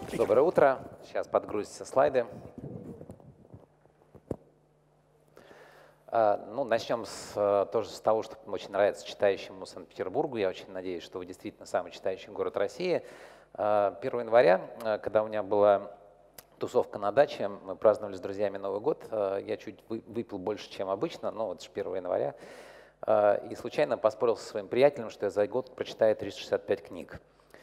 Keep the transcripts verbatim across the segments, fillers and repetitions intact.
Доброе утро. Сейчас подгрузятся слайды. А, Ну, начнем с, э, тоже с того, что очень нравится читающему Санкт-Петербургу. Я очень надеюсь, что вы действительно самый читающий город России. А, первого января, э, когда у меня была тусовка на даче, мы праздновали с друзьями Новый год. э, Я чуть вы- выпил больше, чем обычно, но вот же первого января. э, И случайно поспорил со своим приятелем, что я за год прочитаю триста шестьдесят пять книг.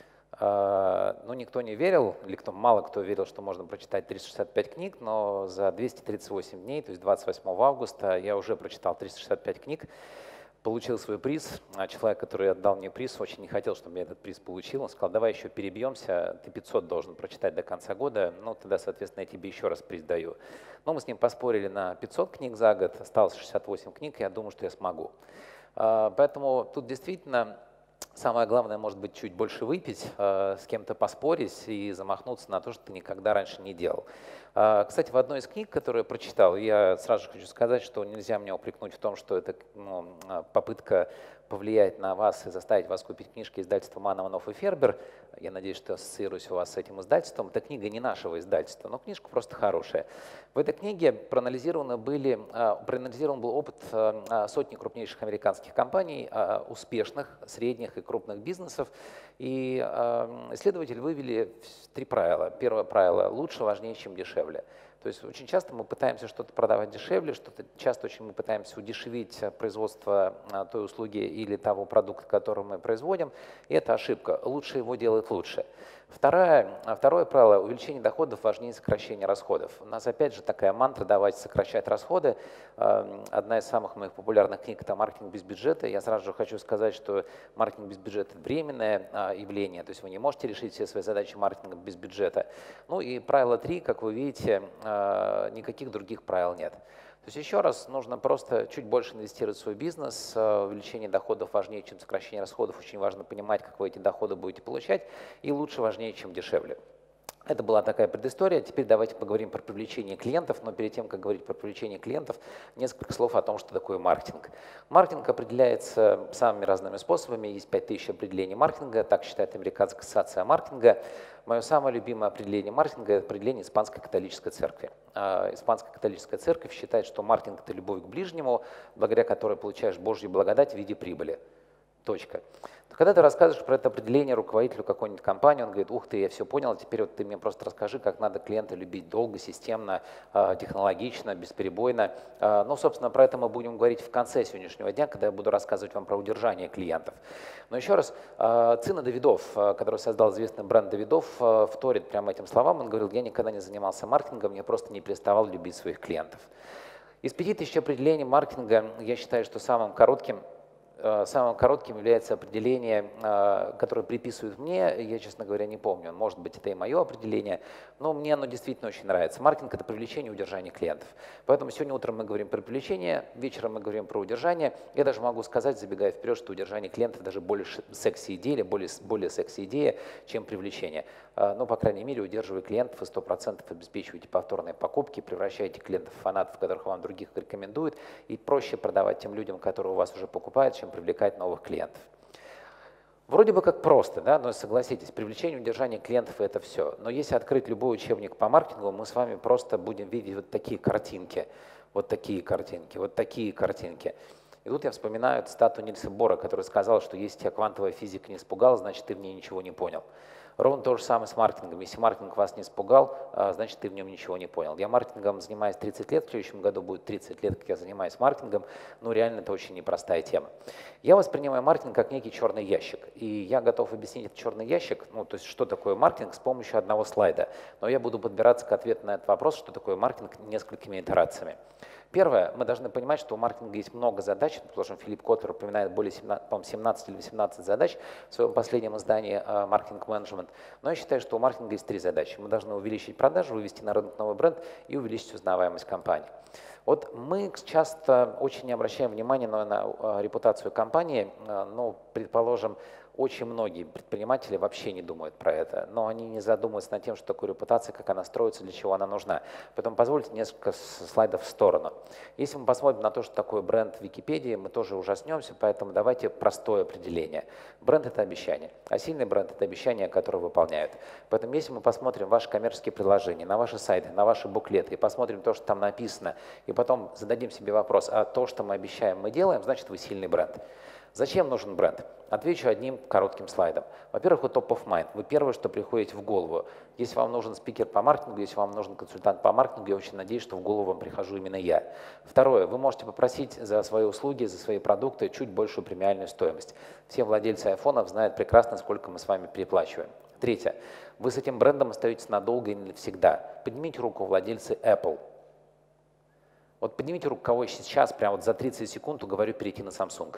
А, Ну, никто не верил, или кто, мало кто верил, что можно прочитать триста шестьдесят пять книг, но за двести тридцать восемь дней, то есть двадцать восьмого августа, я уже прочитал триста шестьдесят пять книг, получил свой приз. А человек, который отдал мне приз, очень не хотел, чтобы я этот приз получил. Он сказал: давай еще перебьемся, ты пятьсот должен прочитать до конца года, ну, тогда, соответственно, я тебе еще раз приз даю. Но мы с ним поспорили на пятьсот книг за год, осталось шестьдесят восемь книг, я думаю, что я смогу. А, Поэтому тут действительно самое главное, может быть, чуть больше выпить, э, с кем-то поспорить и замахнуться на то, что ты никогда раньше не делал. А, Кстати, в одной из книг, которую я прочитал, я сразу же хочу сказать, что нельзя меня упрекнуть в том, что это ну, а, попытка повлиять на вас и заставить вас купить книжки издательства Манн, Иванов и Фербер. Я надеюсь, что ассоциируюсь у вас с этим издательством. Эта книга не нашего издательства, но книжка просто хорошая. В этой книге проанализированы были, а, проанализирован был опыт а, а, сотни крупнейших американских компаний, а, успешных, средних и крупных бизнесов. И а, исследователи вывели три правила. Первое правило – лучше, важнее, чем дешевле. То есть очень часто мы пытаемся что-то продавать дешевле, что-то часто очень мы пытаемся удешевить производство а, той услуги или того продукта, который мы производим, и это ошибка. Лучше его делать лучше. Второе, второе правило – увеличение доходов важнее сокращения расходов. У нас опять же такая мантра «давайте сокращать расходы». Одна из самых моих популярных книг – это «Маркетинг без бюджета». Я сразу же хочу сказать, что маркетинг без бюджета – это временное явление, то есть вы не можете решить все свои задачи маркетинга без бюджета. Ну и правило три, как вы видите, никаких других правил нет. То есть еще раз, нужно просто чуть больше инвестировать в свой бизнес. Увеличение доходов важнее, чем сокращение расходов. Очень важно понимать, как вы эти доходы будете получать. И лучше важнее, чем дешевле. Это была такая предыстория. Теперь давайте поговорим про привлечение клиентов. Но перед тем, как говорить про привлечение клиентов, несколько слов о том, что такое маркетинг. Маркетинг определяется самыми разными способами. Есть пять тысяч определений маркетинга. Так считает Американская ассоциация маркетинга. Мое самое любимое определение маркетинга – это определение Испанской католической церкви. Испанская католическая церковь считает, что маркетинг – это любовь к ближнему, благодаря которой получаешь Божью благодать в виде прибыли. Точка. Когда ты рассказываешь про это определение руководителю какой-нибудь компании, он говорит: ух ты, я все понял, теперь вот ты мне просто расскажи, как надо клиента любить долго, системно, технологично, бесперебойно. Ну, собственно, про это мы будем говорить в конце сегодняшнего дня, когда я буду рассказывать вам про удержание клиентов. Но еще раз, Цина Давидов, который создал известный бренд Давидов, вторит прямо этим словам. Он говорил: я никогда не занимался маркетингом, я просто не переставал любить своих клиентов. Из пяти тысяч определений маркетинга я считаю, что самым коротким Самым коротким является определение, которое приписывают мне. Я, честно говоря, не помню. Может быть, это и мое определение, но мне оно действительно очень нравится. Маркетинг – это привлечение и удержание клиентов. Поэтому сегодня утром мы говорим про привлечение, вечером мы говорим про удержание. Я даже могу сказать, забегая вперед, что удержание клиентов даже более секси-идея, или более, более секси-идея, чем привлечение. Ну, по крайней мере, удерживая клиентов, вы сто процентов обеспечиваете повторные покупки, превращаете клиентов в фанатов, которых вам других рекомендуют, и проще продавать тем людям, которые у вас уже покупают, чем привлекать новых клиентов. Вроде бы как просто, да, но согласитесь, привлечение и удержание клиентов – это все. Но если открыть любой учебник по маркетингу, мы с вами просто будем видеть вот такие картинки, вот такие картинки, вот такие картинки. И тут я вспоминаю цитату Нильса Бора, который сказал, что если тебя квантовая физика не испугала, значит, ты в ней ничего не понял. Ровно то же самое с маркетингом. Если маркетинг вас не испугал, значит, ты в нем ничего не понял. Я маркетингом занимаюсь тридцать лет, в следующем году будет тридцать лет, как я занимаюсь маркетингом, но реально это очень непростая тема. Я воспринимаю маркетинг как некий черный ящик, и я готов объяснить этот черный ящик, ну, то есть что такое маркетинг, с помощью одного слайда. Но я буду подбираться к ответу на этот вопрос, что такое маркетинг, несколькими итерациями. Первое, мы должны понимать, что у маркетинга есть много задач. Предположим, Филипп Котлер упоминает более семнадцать или восемнадцать задач в своем последнем издании «Маркетинг-менеджмент». Но я считаю, что у маркетинга есть три задачи. Мы должны увеличить продажи, вывести на рынок новый бренд и увеличить узнаваемость компании. Вот мы часто очень не обращаем внимания на, на репутацию компании. Ну, предположим, Очень многие предприниматели вообще не думают про это, но они не задумываются над тем, что такое репутация, как она строится, для чего она нужна. Поэтому позвольте несколько слайдов в сторону. Если мы посмотрим на то, что такое бренд в Википедии, мы тоже ужаснемся, поэтому давайте простое определение. Бренд – это обещание, а сильный бренд – это обещания, которые выполняют. Поэтому если мы посмотрим ваши коммерческие предложения, на ваши сайты, на ваши буклеты, и посмотрим то, что там написано, и потом зададим себе вопрос, а то, что мы обещаем, мы делаем, значит, вы сильный бренд. Зачем нужен бренд? Отвечу одним коротким слайдом. Во-первых, вы топ of mind. Вы первое, что приходите в голову. Если вам нужен спикер по маркетингу, если вам нужен консультант по маркетингу, я очень надеюсь, что в голову вам прихожу именно я. Второе, вы можете попросить за свои услуги, за свои продукты чуть большую премиальную стоимость. Все владельцы айфонов знают прекрасно, сколько мы с вами переплачиваем. Третье, вы с этим брендом остаетесь надолго и навсегда. Поднимите руку владельцы Apple. Вот поднимите руку, кого я сейчас, прямо вот за тридцать секунд уговорю перейти на Samsung.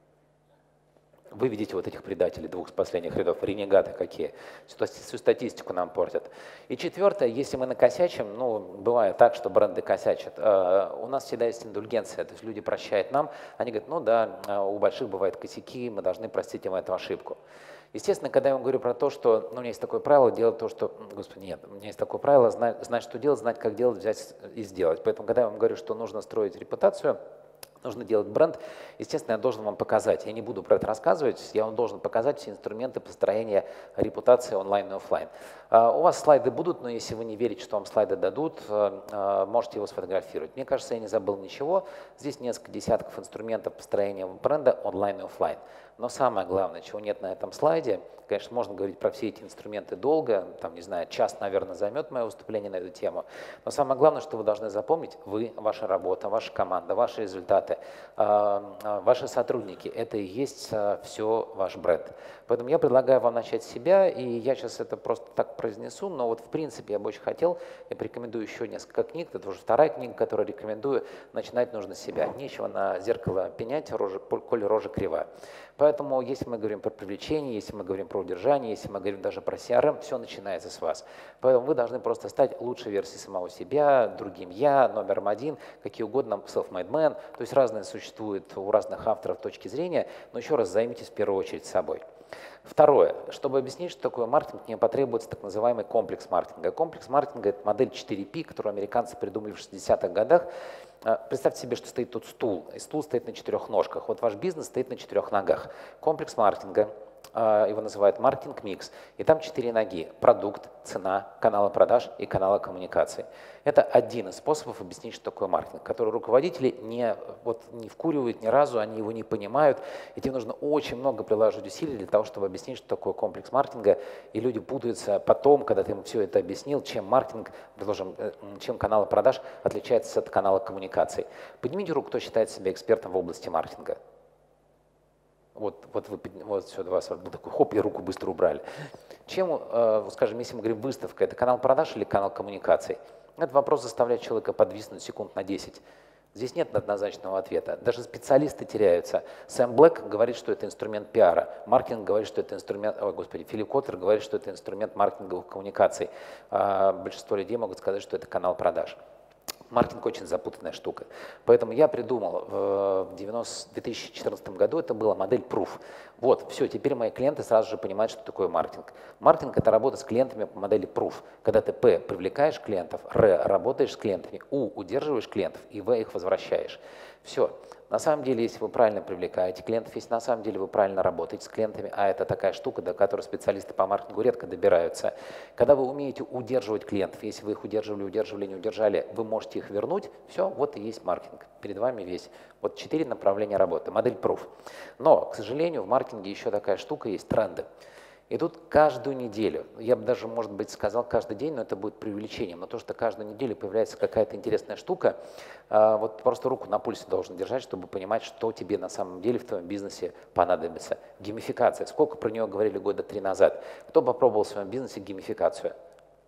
Вы видите вот этих предателей двух с последних рядов, ренегаты какие, всю статистику нам портят. И четвертое, если мы накосячим, ну, бывает так, что бренды косячат, э, у нас всегда есть индульгенция, то есть люди прощают нам, они говорят, ну да, у больших бывают косяки, мы должны простить им эту ошибку. Естественно, когда я вам говорю про то, что ну, у меня есть такое правило, делать то, что… Господи, нет, у меня есть такое правило, знать, знать, что делать, знать, как делать, взять и сделать. Поэтому, когда я вам говорю, что нужно строить репутацию, нужно делать бренд, естественно, я должен вам показать. Я не буду про это рассказывать, я вам должен показать все инструменты построения репутации онлайн и офлайн. Uh, у вас слайды будут, но если вы не верите, что вам слайды дадут, uh, uh, можете его сфотографировать. Мне кажется, я не забыл ничего. Здесь несколько десятков инструментов построения бренда онлайн и офлайн. Но самое главное, чего нет на этом слайде, конечно, можно говорить про все эти инструменты долго, там, не знаю, час, наверное, займет мое выступление на эту тему, но самое главное, что вы должны запомнить, вы, ваша работа, ваша команда, ваши результаты, ваши сотрудники, это и есть все ваш бренд. Поэтому я предлагаю вам начать с себя, и я сейчас это просто так произнесу, но вот в принципе я бы очень хотел, я порекомендую еще несколько книг, это уже вторая книга, которую рекомендую, начинать нужно с себя. Нечего на зеркало пенять, рожа, коль рожа крива. Поэтому, если мы говорим про привлечение, если мы говорим про удержание, если мы говорим даже про си ар эм, все начинается с вас. Поэтому вы должны просто стать лучшей версией самого себя, другим я, номером один, какие угодно, self-made man. То есть разные существуют у разных авторов точки зрения, но еще раз займитесь в первую очередь собой. Второе. Чтобы объяснить, что такое маркетинг, мне потребуется так называемый комплекс маркетинга. Комплекс маркетинга – это модель четыре пи, которую американцы придумали в шестидесятых годах. Представьте себе, что стоит тут стул, и стул стоит на четырех ножках. Вот ваш бизнес стоит на четырех ногах. Комплекс маркетинга, его называют маркетинг-микс, и там четыре ноги – продукт, цена, каналы продаж и каналы коммуникаций. Это один из способов объяснить, что такое маркетинг, который руководители не, вот, не вкуривают ни разу, они его не понимают, и тебе нужно очень много приложить усилий для того, чтобы объяснить, что такое комплекс маркетинга, и люди путаются потом, когда ты им все это объяснил, чем маркетинг, предложим, чем каналы продаж отличается от канала коммуникаций. Поднимите руку, кто считает себя экспертом в области маркетинга. Вот, вот, вы, вот все, вас вот такой хоп, и руку быстро убрали. Чем, э, скажем, если мы говорим выставка, это канал продаж или канал коммуникаций? Этот вопрос заставляет человека подвиснуть секунд на десять. Здесь нет однозначного ответа. Даже специалисты теряются. Сэм Блэк говорит, что это инструмент пиара. Маркетинг говорит, что это инструмент… Ой, господи, Филипп Котлер говорит, что это инструмент маркетинговых коммуникаций. А большинство людей могут сказать, что это канал продаж. Маркетинг очень запутанная штука. Поэтому я придумал в две тысячи четырнадцатом году, это была модель Proof. Вот, все, теперь мои клиенты сразу же понимают, что такое маркетинг. Маркетинг – это работа с клиентами по модели Proof. Когда ты, П, привлекаешь клиентов, Р, работаешь с клиентами, У, удерживаешь клиентов, и В, их возвращаешь. Все. На самом деле, если вы правильно привлекаете клиентов, если на самом деле вы правильно работаете с клиентами, а это такая штука, до которой специалисты по маркетингу редко добираются, когда вы умеете удерживать клиентов, если вы их удерживали, удерживали, не удержали, вы можете их вернуть, все, вот и есть маркетинг. Перед вами весь. Вот четыре направления работы, модель Proof. Но, к сожалению, в маркетинге еще такая штука есть, тренды. И тут каждую неделю, я бы даже, может быть, сказал каждый день, но это будет преувеличением, но то, что каждую неделю появляется какая-то интересная штука, вот просто руку на пульсе должен держать, чтобы понимать, что тебе на самом деле в твоем бизнесе понадобится. Геймификация. Сколько про нее говорили года три назад? Кто попробовал в своем бизнесе геймификацию?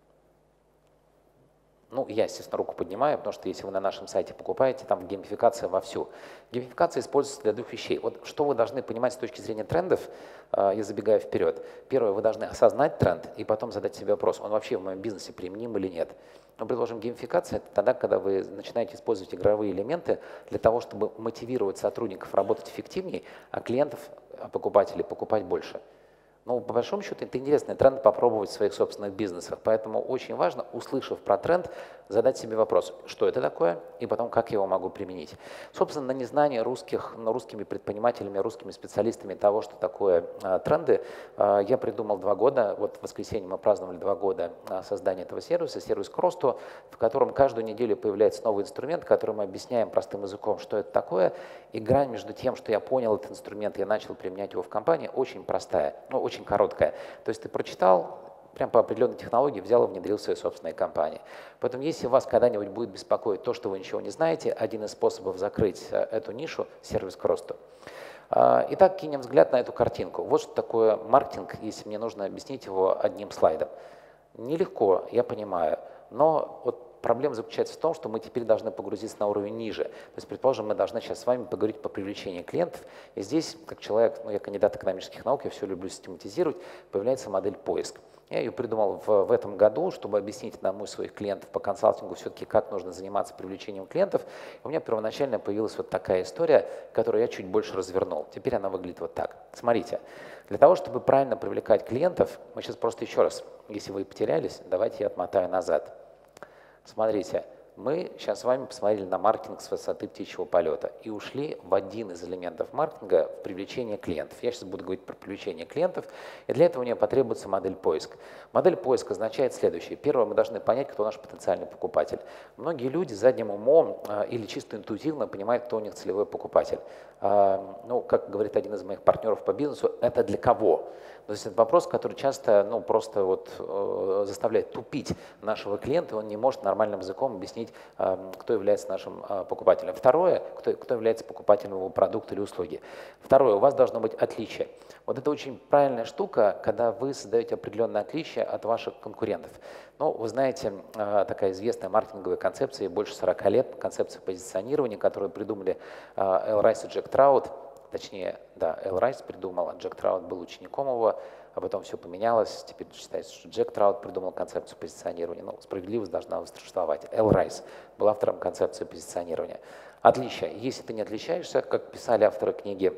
Ну, я, естественно, руку поднимаю, потому что если вы на нашем сайте покупаете, там геймификация вовсю. Геймификация используется для двух вещей. Вот что вы должны понимать с точки зрения трендов, я забегаю вперед. Первое, вы должны осознать тренд и потом задать себе вопрос, он вообще в моем бизнесе применим или нет. Мы предложим геймификацию, это тогда, когда вы начинаете использовать игровые элементы для того, чтобы мотивировать сотрудников работать эффективнее, а клиентов, а покупателей покупать больше. Но по большому счету это интересный тренд попробовать в своих собственных бизнесах. Поэтому очень важно, услышав про тренд, задать себе вопрос, что это такое, и потом, как я его могу применить. Собственно, на незнание русских, ну, русскими предпринимателями, русскими специалистами того, что такое а, тренды, а, я придумал два года, вот в воскресенье мы праздновали два года а, создания этого сервиса, сервис к росту, в котором каждую неделю появляется новый инструмент, который мы объясняем простым языком, что это такое, и грань между тем, что я понял этот инструмент, я начал применять его в компании, очень простая, ну, очень короткая. То есть ты прочитал, прям по определенной технологии взял и внедрил в свои собственные компании. Поэтому если вас когда-нибудь будет беспокоить то, что вы ничего не знаете, один из способов закрыть эту нишу – сервис к росту. Итак, кинем взгляд на эту картинку. Вот что такое маркетинг, если мне нужно объяснить его одним слайдом. Нелегко, я понимаю, но вот проблема заключается в том, что мы теперь должны погрузиться на уровень ниже. То есть, предположим, мы должны сейчас с вами поговорить по привлечению клиентов. И здесь, как человек, ну я кандидат экономических наук, я все люблю систематизировать, появляется модель поиск. Я ее придумал в, в этом году, чтобы объяснить одному из своих клиентов по консалтингу все-таки, как нужно заниматься привлечением клиентов. У меня первоначально появилась вот такая история, которую я чуть больше развернул. Теперь она выглядит вот так. Смотрите, для того, чтобы правильно привлекать клиентов, мы сейчас просто еще раз, если вы потерялись, давайте я отмотаю назад. Смотрите, мы сейчас с вами посмотрели на маркетинг с высоты птичьего полета и ушли в один из элементов маркетинга в привлечение клиентов. Я сейчас буду говорить про привлечение клиентов, и для этого мне потребуется модель поиска. Модель поиска означает следующее. Первое, мы должны понять, кто наш потенциальный покупатель. Многие люди задним умом э, или чисто интуитивно понимают, кто у них целевой покупатель. Э, ну, как говорит один из моих партнеров по бизнесу, это для кого? То есть это вопрос, который часто ну, просто вот, э, заставляет тупить нашего клиента, и он не может нормальным языком объяснить, э, кто является нашим э, покупателем. Второе, кто, кто является покупателем его продукта или услуги. Второе, у вас должно быть отличие. Вот это очень правильная штука, когда вы создаете определенное отличие от ваших конкурентов. Ну, вы знаете, э, такая известная маркетинговая концепция, больше сорока лет, концепция позиционирования, которую придумали э, Эл Райс и Джек Траут. Точнее, да, Эл Райс придумал, а Джек Траут был учеником его, а потом все поменялось. Теперь считается, что Джек Траут придумал концепцию позиционирования. Ну, справедливость должна восторжествовать. Эл Райс был автором концепции позиционирования. Отличие. Если ты не отличаешься, как писали авторы книги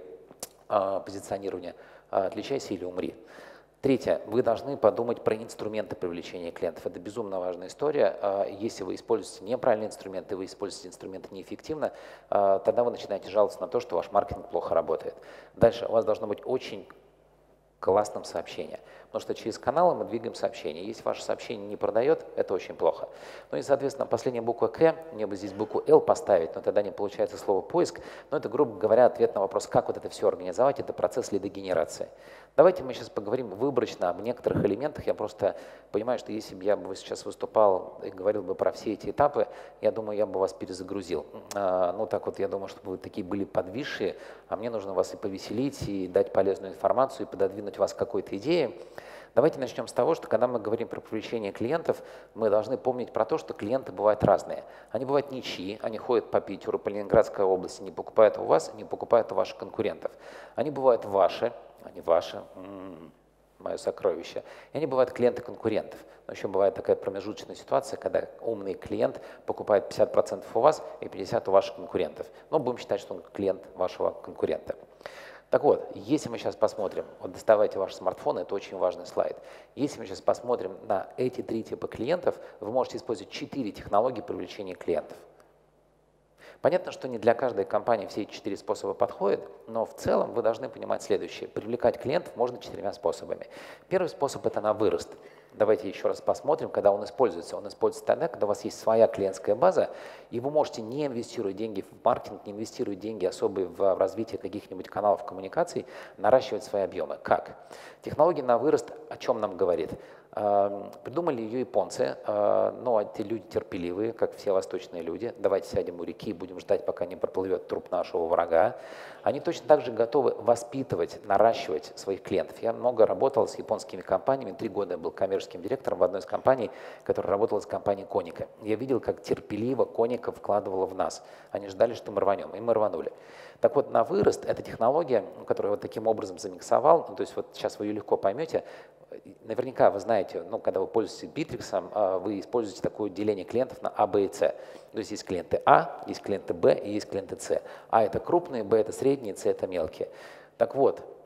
э, позиционирования, э, отличайся или умри. Третье. Вы должны подумать про инструменты привлечения клиентов. Это безумно важная история. Если вы используете неправильные инструменты, вы используете инструменты неэффективно, тогда вы начинаете жаловаться на то, что ваш маркетинг плохо работает. Дальше. У вас должно быть очень классным сообщение. Потому что через каналы мы двигаем сообщение. Если ваше сообщение не продает, это очень плохо. Ну и, соответственно, последняя буква К, мне бы здесь букву Л поставить, но тогда не получается слово поиск. Но это, грубо говоря, ответ на вопрос, как вот это все организовать, это процесс лидогенерации. Давайте мы сейчас поговорим выборочно об некоторых элементах. Я просто понимаю, что если бы я бы сейчас выступал и говорил бы про все эти этапы, я думаю, я бы вас перезагрузил. А, ну так вот, я думаю, чтобы вы такие были подвисшие, а мне нужно вас и повеселить, и дать полезную информацию, и пододвинуть вас к какой-то идее. Давайте начнем с того, что когда мы говорим про привлечение клиентов, мы должны помнить про то, что клиенты бывают разные. Они бывают ничьи, они ходят по Питеру, по Ленинградской области, не покупают у вас, не покупают у ваших конкурентов. Они бывают ваши, они ваши, м-м, мое сокровище. И они бывают клиенты конкурентов. Но еще бывает такая промежуточная ситуация, когда умный клиент покупает пятьдесят процентов у вас и пятьдесят процентов у ваших конкурентов. Но будем считать, что он клиент вашего конкурента. Так вот, если мы сейчас посмотрим, вот доставайте ваш смартфон, это очень важный слайд. Если мы сейчас посмотрим на эти три типа клиентов, вы можете использовать четыре технологии привлечения клиентов. Понятно, что не для каждой компании все эти четыре способа подходят, но в целом вы должны понимать следующее. Привлекать клиентов можно четырьмя способами. Первый способ – это на вырост. Давайте еще раз посмотрим, когда он используется. Он используется тогда, когда у вас есть своя клиентская база, и вы можете не инвестировать деньги в маркетинг, не инвестировать деньги особые в развитие каких-нибудь каналов коммуникаций, наращивать свои объемы. Как? Технология на вырост о чем нам говорит? Придумали ее японцы, но эти люди терпеливые, как все восточные люди. Давайте сядем у реки и будем ждать, пока не проплывет труп нашего врага. Они точно так же готовы воспитывать, наращивать своих клиентов. Я много работал с японскими компаниями, три года я был коммерческим директором в одной из компаний, которая работала с компанией Коника. Я видел, как терпеливо Коника вкладывала в нас. Они ждали, что мы рванем, и мы рванули. Так вот, на вырост эта технология, которую я вот таким образом замиксовал, ну, то есть вот сейчас вы ее легко поймете, наверняка вы знаете, ну, когда вы пользуетесь Битриксом, вы используете такое деление клиентов на А, Б и С. То есть есть клиенты А, есть клиенты Б и есть клиенты С. А это крупные, Б это средние, С это мелкие. Так вот,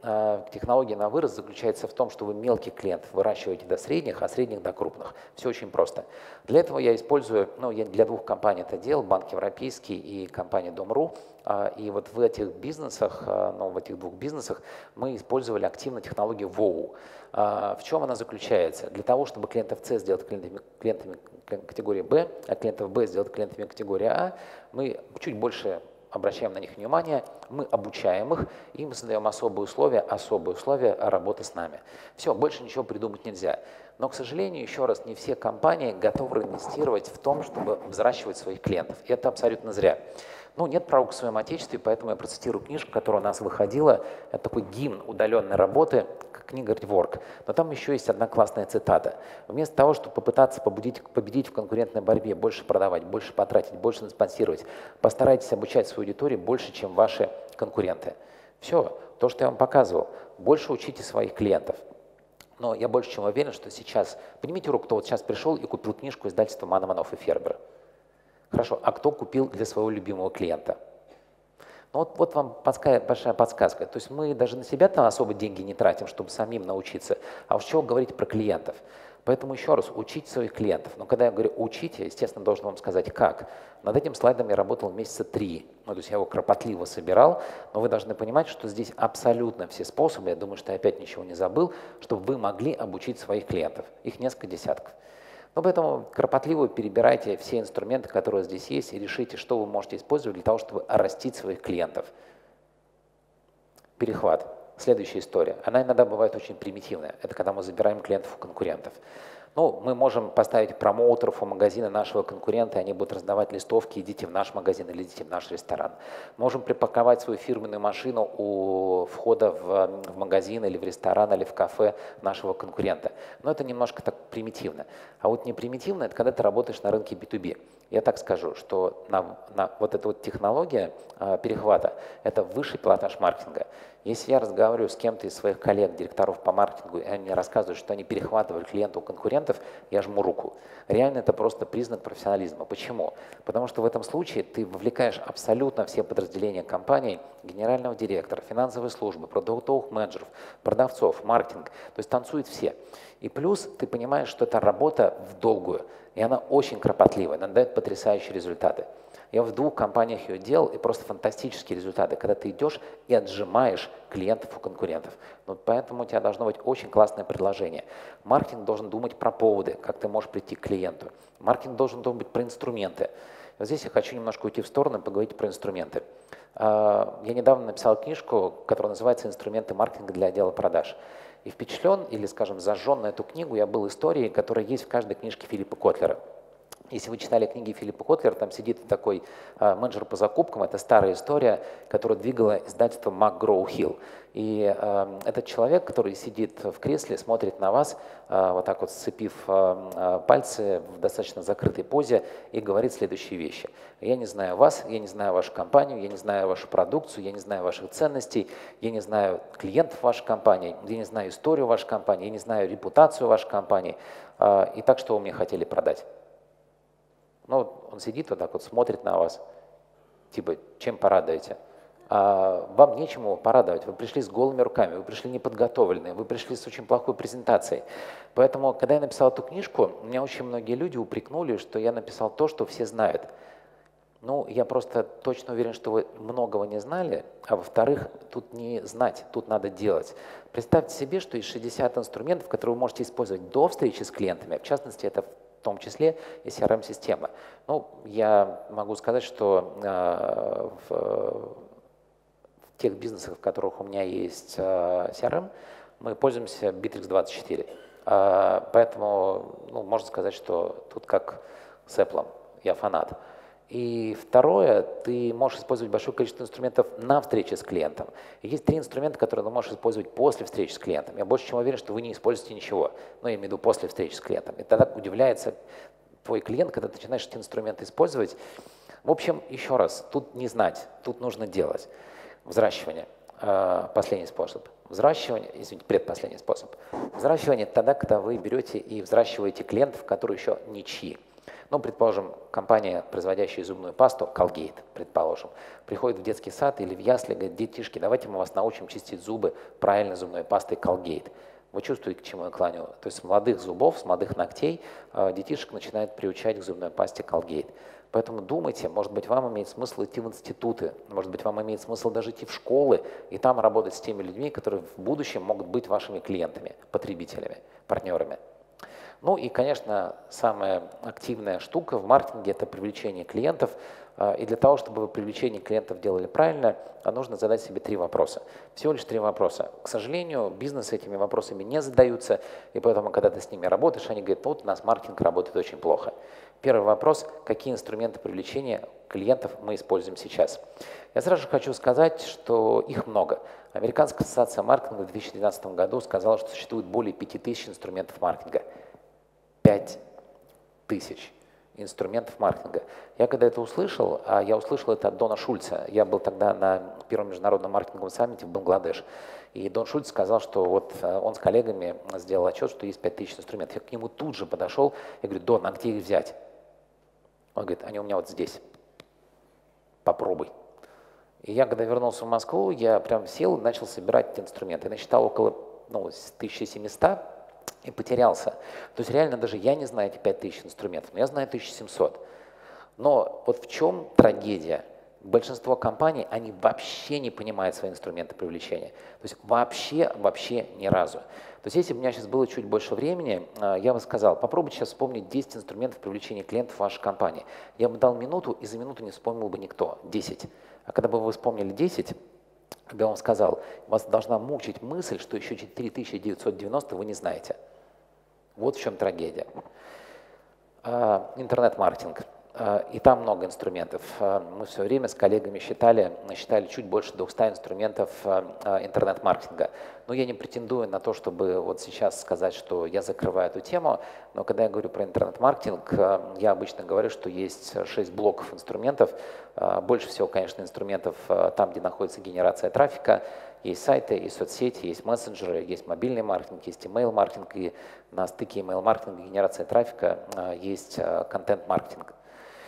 технология на вырост заключается в том, что вы мелких клиентов выращиваете до средних, а средних до крупных. Все очень просто. Для этого я использую, ну, я для двух компаний это делал, Банк Европейский и компания Дом.ру. И вот в этих бизнесах, ну, в этих двух бизнесах мы использовали активно технологию воу. В чем она заключается? Для того, чтобы клиентов С сделать клиентами, клиентами категории Б, а клиентов Б сделать клиентами категории А, мы чуть больше обращаем на них внимание, мы обучаем их, и мы создаем особые условия, особые условия работы с нами. Все, больше ничего придумать нельзя. Но, к сожалению, еще раз, не все компании готовы инвестировать в том, чтобы взращивать своих клиентов. И это абсолютно зря. Ну, нет пророка в своем отечестве, поэтому я процитирую книжку, которая у нас выходила. Это такой гимн удаленной работы, книга Rework. Но там еще есть одна классная цитата. Вместо того, чтобы попытаться победить, победить в конкурентной борьбе, больше продавать, больше потратить, больше спонсировать, постарайтесь обучать свою аудиторию больше, чем ваши конкуренты. Все, то, что я вам показывал. Больше учите своих клиентов. Но я больше чем уверен, что сейчас... Поднимите руку, кто вот сейчас пришел и купил книжку издательства Ман Иванов и Фербер. Хорошо, а кто купил для своего любимого клиента? Ну вот, вот вам подска... большая подсказка. То есть мы даже на себя-то особо деньги не тратим, чтобы самим научиться. А уж чего говорить про клиентов? Поэтому еще раз, учите своих клиентов. Но когда я говорю учите, естественно, должен вам сказать как. Над этим слайдом я работал месяца три. Ну, то есть я его кропотливо собирал, но вы должны понимать, что здесь абсолютно все способы, я думаю, что я опять ничего не забыл, чтобы вы могли обучить своих клиентов. Их несколько десятков. Но поэтому кропотливо перебирайте все инструменты, которые здесь есть, и решите, что вы можете использовать для того, чтобы растить своих клиентов. Перехват. Следующая история. Она иногда бывает очень примитивная. Это когда мы забираем клиентов у конкурентов. Ну, мы можем поставить промоутеров у магазина нашего конкурента, и они будут раздавать листовки: идите в наш магазин или идите в наш ресторан. Можем припарковать свою фирменную машину у входа в, в магазин или в ресторан или в кафе нашего конкурента. Но это немножко так примитивно. А вот не примитивно — это когда ты работаешь на рынке би ту би. Я так скажу, что на, на вот эта вот технология э, перехвата — это высший пилотаж маркетинга. Если я разговариваю с кем-то из своих коллег, директоров по маркетингу, и они мне рассказывают, что они перехватывали клиента у конкурентов, я жму руку. Реально это просто признак профессионализма. Почему? Потому что в этом случае ты вовлекаешь абсолютно все подразделения компании, генерального директора, финансовой службы, продуктовых менеджеров, продавцов, маркетинг. То есть танцуют все. И плюс ты понимаешь, что это работа в долгую, и она очень кропотливая, она дает потрясающие результаты. Я в двух компаниях ее делал, и просто фантастические результаты, когда ты идешь и отжимаешь клиентов у конкурентов. Ну, поэтому у тебя должно быть очень классное предложение. Маркетинг должен думать про поводы, как ты можешь прийти к клиенту. Маркетинг должен думать про инструменты. Вот здесь я хочу немножко уйти в сторону и поговорить про инструменты. Я недавно написал книжку, которая называется «Инструменты маркетинга для отдела продаж». И впечатлен, или, скажем, зажжен на эту книгу я был историей, которая есть в каждой книжке Филиппа Котлера. Если вы читали книги Филиппа Котлера, там сидит такой э, менеджер по закупкам, это старая история, которая двигала издательство McGraw-Hill. И э, этот человек, который сидит в кресле, смотрит на вас, э, вот так вот сцепив э, пальцы в достаточно закрытой позе, и говорит следующие вещи. Я не знаю вас, я не знаю вашу компанию, я не знаю вашу продукцию, я не знаю ваших ценностей, я не знаю клиентов вашей компании, я не знаю историю вашей компании, я не знаю репутацию вашей компании. Э, и так, что вы мне хотели продать. Ну, он сидит вот так вот, смотрит на вас, типа, чем порадуете? А вам нечему порадовать, вы пришли с голыми руками, вы пришли неподготовленные, вы пришли с очень плохой презентацией. Поэтому, когда я написал эту книжку, меня очень многие люди упрекнули, что я написал то, что все знают. Ну, я просто точно уверен, что вы многого не знали, а во-вторых, тут не знать, тут надо делать. Представьте себе, что есть шестьдесят инструментов, которые вы можете использовать до встречи с клиентами, в частности, это в том числе и си ар эм-система. Ну, я могу сказать, что э, в, в тех бизнесах, в которых у меня есть э, си ар эм, мы пользуемся Bittrex двадцать четыре. Э, поэтому, ну, можно сказать, что тут как с Apple, я фанат. И второе, ты можешь использовать большое количество инструментов на встрече с клиентом. И есть три инструмента, которые ты можешь использовать после встречи с клиентом. Я больше чем уверен, что вы не используете ничего, но я имею в виду после встречи с клиентом. И тогда удивляется твой клиент, когда ты начинаешь эти инструменты использовать. В общем, еще раз, тут не знать, тут нужно делать. Взращивание. Последний способ. Взращивание, извините, предпоследний способ. Взращивание тогда, когда вы берете и взращиваете клиентов, которые еще ничьи. Ну, предположим, компания, производящая зубную пасту, Colgate, предположим, приходит в детский сад или в ясли, говорит: детишки, давайте мы вас научим чистить зубы правильной зубной пастой Colgate. Вы чувствуете, к чему я клоню? То есть с молодых зубов, с молодых ногтей э, детишек начинают приучать к зубной пасте Colgate. Поэтому думайте, может быть, вам имеет смысл идти в институты, может быть, вам имеет смысл даже идти в школы и там работать с теми людьми, которые в будущем могут быть вашими клиентами, потребителями, партнерами. Ну и, конечно, самая активная штука в маркетинге – это привлечение клиентов. И для того, чтобы вы привлечение клиентов делали правильно, нужно задать себе три вопроса. Всего лишь три вопроса. К сожалению, бизнес этими вопросами не задаются, и поэтому, когда ты с ними работаешь, они говорят: вот у нас маркетинг работает очень плохо. Первый вопрос – какие инструменты привлечения клиентов мы используем сейчас? Я сразу же хочу сказать, что их много. Американская ассоциация маркетинга в две тысячи двенадцатом году сказала, что существует более пяти тысяч инструментов маркетинга. Пять тысяч инструментов маркетинга. Я когда это услышал, а я услышал это от Дона Шульца, я был тогда на первом международном маркетинговом саммите в Бангладеш, и Дон Шульц сказал, что вот он с коллегами сделал отчет, что есть пять тысяч инструментов. Я к нему тут же подошел, я говорю: Дон, а где их взять? Он говорит: они у меня вот здесь, попробуй. И я, когда вернулся в Москву, я прям сел и начал собирать эти инструменты. Я насчитал около ну, тысячи семисот, и потерялся. То есть реально даже я не знаю эти пять тысяч инструментов, но я знаю тысячу семьсот. Но вот в чем трагедия? Большинство компаний, они вообще не понимают свои инструменты привлечения. То есть вообще, вообще ни разу. То есть если бы у меня сейчас было чуть больше времени, я бы сказал: попробуйте сейчас вспомнить десять инструментов привлечения клиентов в вашей компании. Я бы дал минуту, и за минуту не вспомнил бы никто. десять. А когда бы вы вспомнили десять, я бы вам сказал, вас должна мучить мысль, что еще четыре тысячи девятьсот девяносто вы не знаете. Вот в чем трагедия. Интернет-маркетинг. И там много инструментов. Мы все время с коллегами считали, считали чуть больше двухсот инструментов интернет-маркетинга. Но я не претендую на то, чтобы вот сейчас сказать, что я закрываю эту тему. Но когда я говорю про интернет-маркетинг, я обычно говорю, что есть шесть блоков инструментов. Больше всего, конечно, инструментов там, где находится генерация трафика. Есть сайты, есть соцсети, есть мессенджеры, есть мобильный маркетинг, есть email-маркетинг. И на стыке email-маркетинга и генерации трафика есть контент-маркетинг.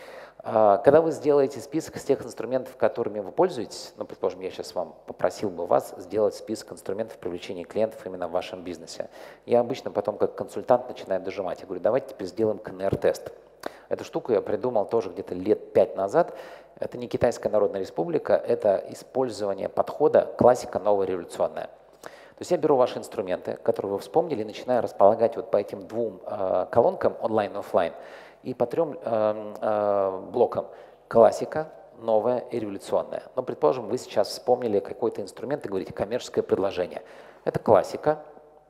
Когда вы сделаете список из тех инструментов, которыми вы пользуетесь, ну, предположим, я сейчас вам попросил бы вас сделать список инструментов привлечения клиентов именно в вашем бизнесе. Я обычно потом как консультант начинаю дожимать. Я говорю: давайте теперь сделаем ка эн эр-тест. Эту штуку я придумал тоже где-то лет пять назад. Это не Китайская Народная Республика, это использование подхода классика новая революционная. То есть я беру ваши инструменты, которые вы вспомнили, и начинаю располагать вот по этим двум э, колонкам онлайн и офлайн. И по трем э, э, блокам: классика, новая и революционная. Но, предположим, вы сейчас вспомнили какой-то инструмент и говорите: коммерческое предложение. Это классика.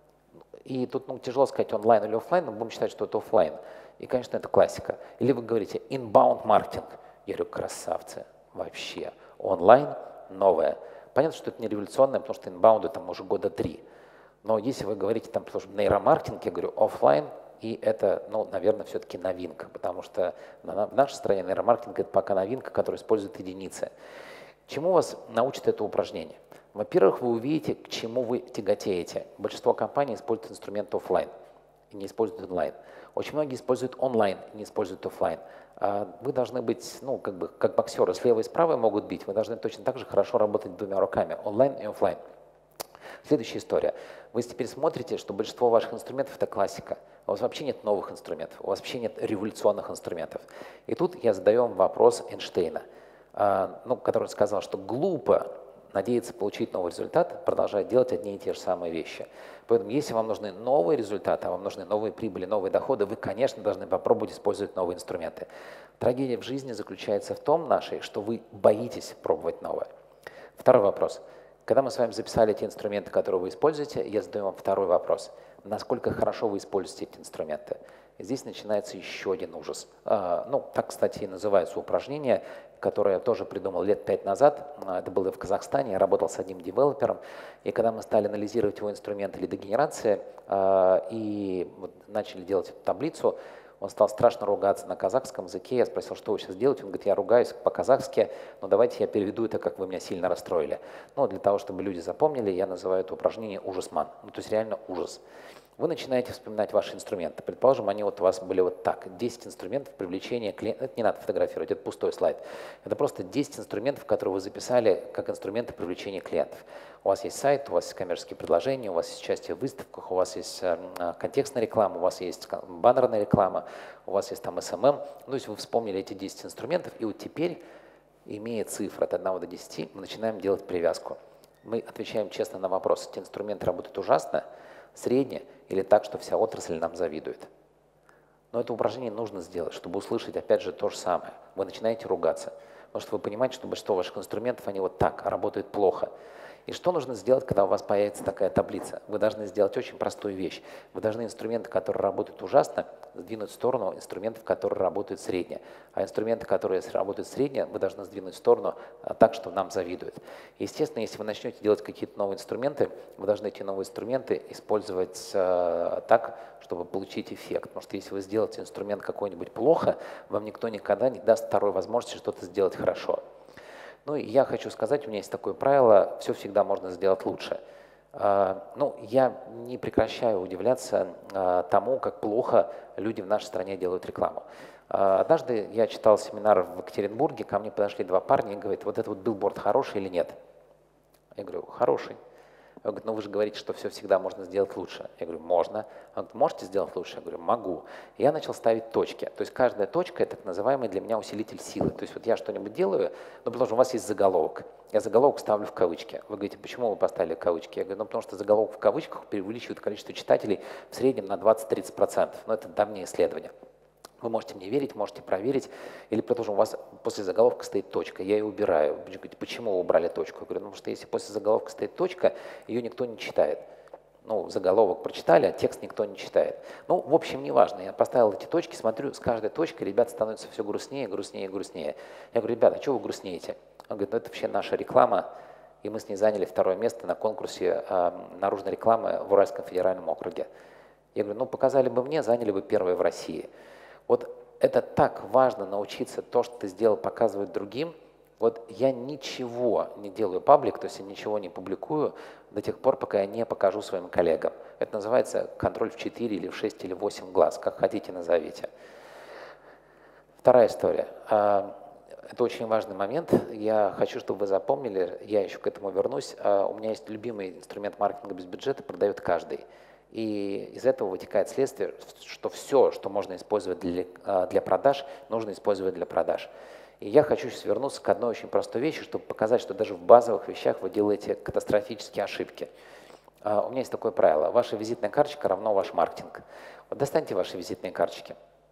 И тут ну, тяжело сказать онлайн или офлайн, но будем считать, что это офлайн. И, конечно, это классика. Или вы говорите inbound маркетинг. Я говорю: красавцы, вообще. Онлайн, новая. Понятно, что это не революционное, потому что inbound там уже года три. Но если вы говорите там, потому что нейромаркетинг, я говорю офлайн. И это, ну, наверное, все-таки новинка, потому что в нашей стране нейромаркетинг – это пока новинка, которую используют единицы. Чему вас научит это упражнение? Во-первых, вы увидите, к чему вы тяготеете. Большинство компаний используют инструмент офлайн и не используют онлайн. Очень многие используют онлайн и не используют офлайн. Вы должны быть, ну, как бы, как боксеры, слева и справа могут бить. Вы должны точно так же хорошо работать двумя руками, онлайн и офлайн. Следующая история. Вы теперь смотрите, что большинство ваших инструментов – это классика. У вас вообще нет новых инструментов, у вас вообще нет революционных инструментов. И тут я задаю вам вопрос Эйнштейна, ну, который сказал, что глупо надеяться получить новый результат, продолжая делать одни и те же самые вещи. Поэтому если вам нужны новые результаты, а вам нужны новые прибыли, новые доходы, вы, конечно, должны попробовать использовать новые инструменты. Трагедия в жизни заключается в том нашей, что вы боитесь пробовать новое. Второй вопрос. Когда мы с вами записали те инструменты, которые вы используете, я задаю вам второй вопрос. Насколько хорошо вы используете эти инструменты? И здесь начинается еще один ужас. Ну, так, кстати, и называется упражнение, которое я тоже придумал лет пять назад. Это было в Казахстане, я работал с одним девелопером. И когда мы стали анализировать его инструменты лидогенерации и начали делать эту таблицу, он стал страшно ругаться на казахском языке. Я спросил, что вы сейчас делаете? Он говорит: я ругаюсь по-казахски, но давайте я переведу это, как вы меня сильно расстроили. Ну, для того, чтобы люди запомнили, я называю это упражнение «ужасман». Ну, то есть реально ужас. Вы начинаете вспоминать ваши инструменты. Предположим, они вот у вас были вот так. десять инструментов привлечения клиента. Это не надо фотографировать, это пустой слайд. Это просто десять инструментов, которые вы записали как инструменты привлечения клиентов. У вас есть сайт, у вас есть коммерческие предложения, у вас есть участие в выставках, у вас есть контекстная реклама, у вас есть баннерная реклама, у вас есть там эс эм эм. Ну, то есть вы вспомнили эти десять инструментов, и вот теперь, имея цифры от одного до десяти, мы начинаем делать привязку. Мы отвечаем честно на вопрос, эти инструменты работают ужасно, средне или так, что вся отрасль нам завидует. Но это упражнение нужно сделать, чтобы услышать опять же то же самое. Вы начинаете ругаться, потому что вы понимаете, что большинство ваших инструментов, они вот так, работают плохо. И что нужно сделать, когда у вас появится такая таблица? Вы должны сделать очень простую вещь. Вы должны инструменты, которые работают ужасно, сдвинуть в сторону инструментов, которые работают средне. А инструменты, которые работают средне, вы должны сдвинуть в сторону так, что нам завидуют. Естественно, если вы начнете делать какие-то новые инструменты, вы должны эти новые инструменты использовать э, так, чтобы получить эффект. Потому что если вы сделаете инструмент какой-нибудь плохо, вам никто никогда не даст второй возможности что-то сделать хорошо. Ну, и я хочу сказать, у меня есть такое правило, все всегда можно сделать лучше. Ну, я не прекращаю удивляться тому, как плохо люди в нашей стране делают рекламу. Однажды я читал семинар в Екатеринбурге, ко мне подошли два парня и говорят, вот этот вот билборд хороший или нет? Я говорю, хороший. Он говорит, ну вы же говорите, что все всегда можно сделать лучше. Я говорю, можно. Он говорит, можете сделать лучше? Я говорю, могу. И я начал ставить точки. То есть каждая точка – это так называемый для меня усилитель силы. То есть вот я что-нибудь делаю, ну, потому что у вас есть заголовок. Я заголовок ставлю в кавычки. Вы говорите, почему вы поставили кавычки? Я говорю, ну потому что заголовок в кавычках преувеличивает количество читателей в среднем на двадцать-тридцать процентов. Но это давнее исследование. Вы можете мне верить, можете проверить, или продолжим, у вас после заголовка стоит точка, я ее убираю. Вы говорите, почему вы убрали точку? Я говорю, ну, потому что если после заголовка стоит точка, ее никто не читает. Ну, заголовок прочитали, а текст никто не читает. Ну, в общем, неважно. Я поставил эти точки, смотрю, с каждой точкой ребята становятся все грустнее, грустнее, грустнее. Я говорю, ребята, а что вы грустнеете? Он говорит, ну, это вообще наша реклама, и мы с ней заняли второе место на конкурсе э, наружной рекламы в Уральском федеральном округе. Я говорю, ну, показали бы мне, заняли бы первое в России. Вот это так важно научиться то, что ты сделал, показывать другим. Вот я ничего не делаю паблик, то есть я ничего не публикую до тех пор, пока я не покажу своим коллегам. Это называется контроль в четыре или в шесть или в восемь глаз, как хотите назовите. Вторая история. Это очень важный момент. Я хочу, чтобы вы запомнили, я еще к этому вернусь. У меня есть любимый инструмент маркетинга без бюджета, продает каждый. И из этого вытекает следствие, что все, что можно использовать для, для продаж, нужно использовать для продаж. И я хочу сейчас вернуться к одной очень простой вещи, чтобы показать, что даже в базовых вещах вы делаете катастрофические ошибки. У меня есть такое правило. Ваша визитная карточка равно ваш маркетинг. Вот достаньте ваши визитные карточки.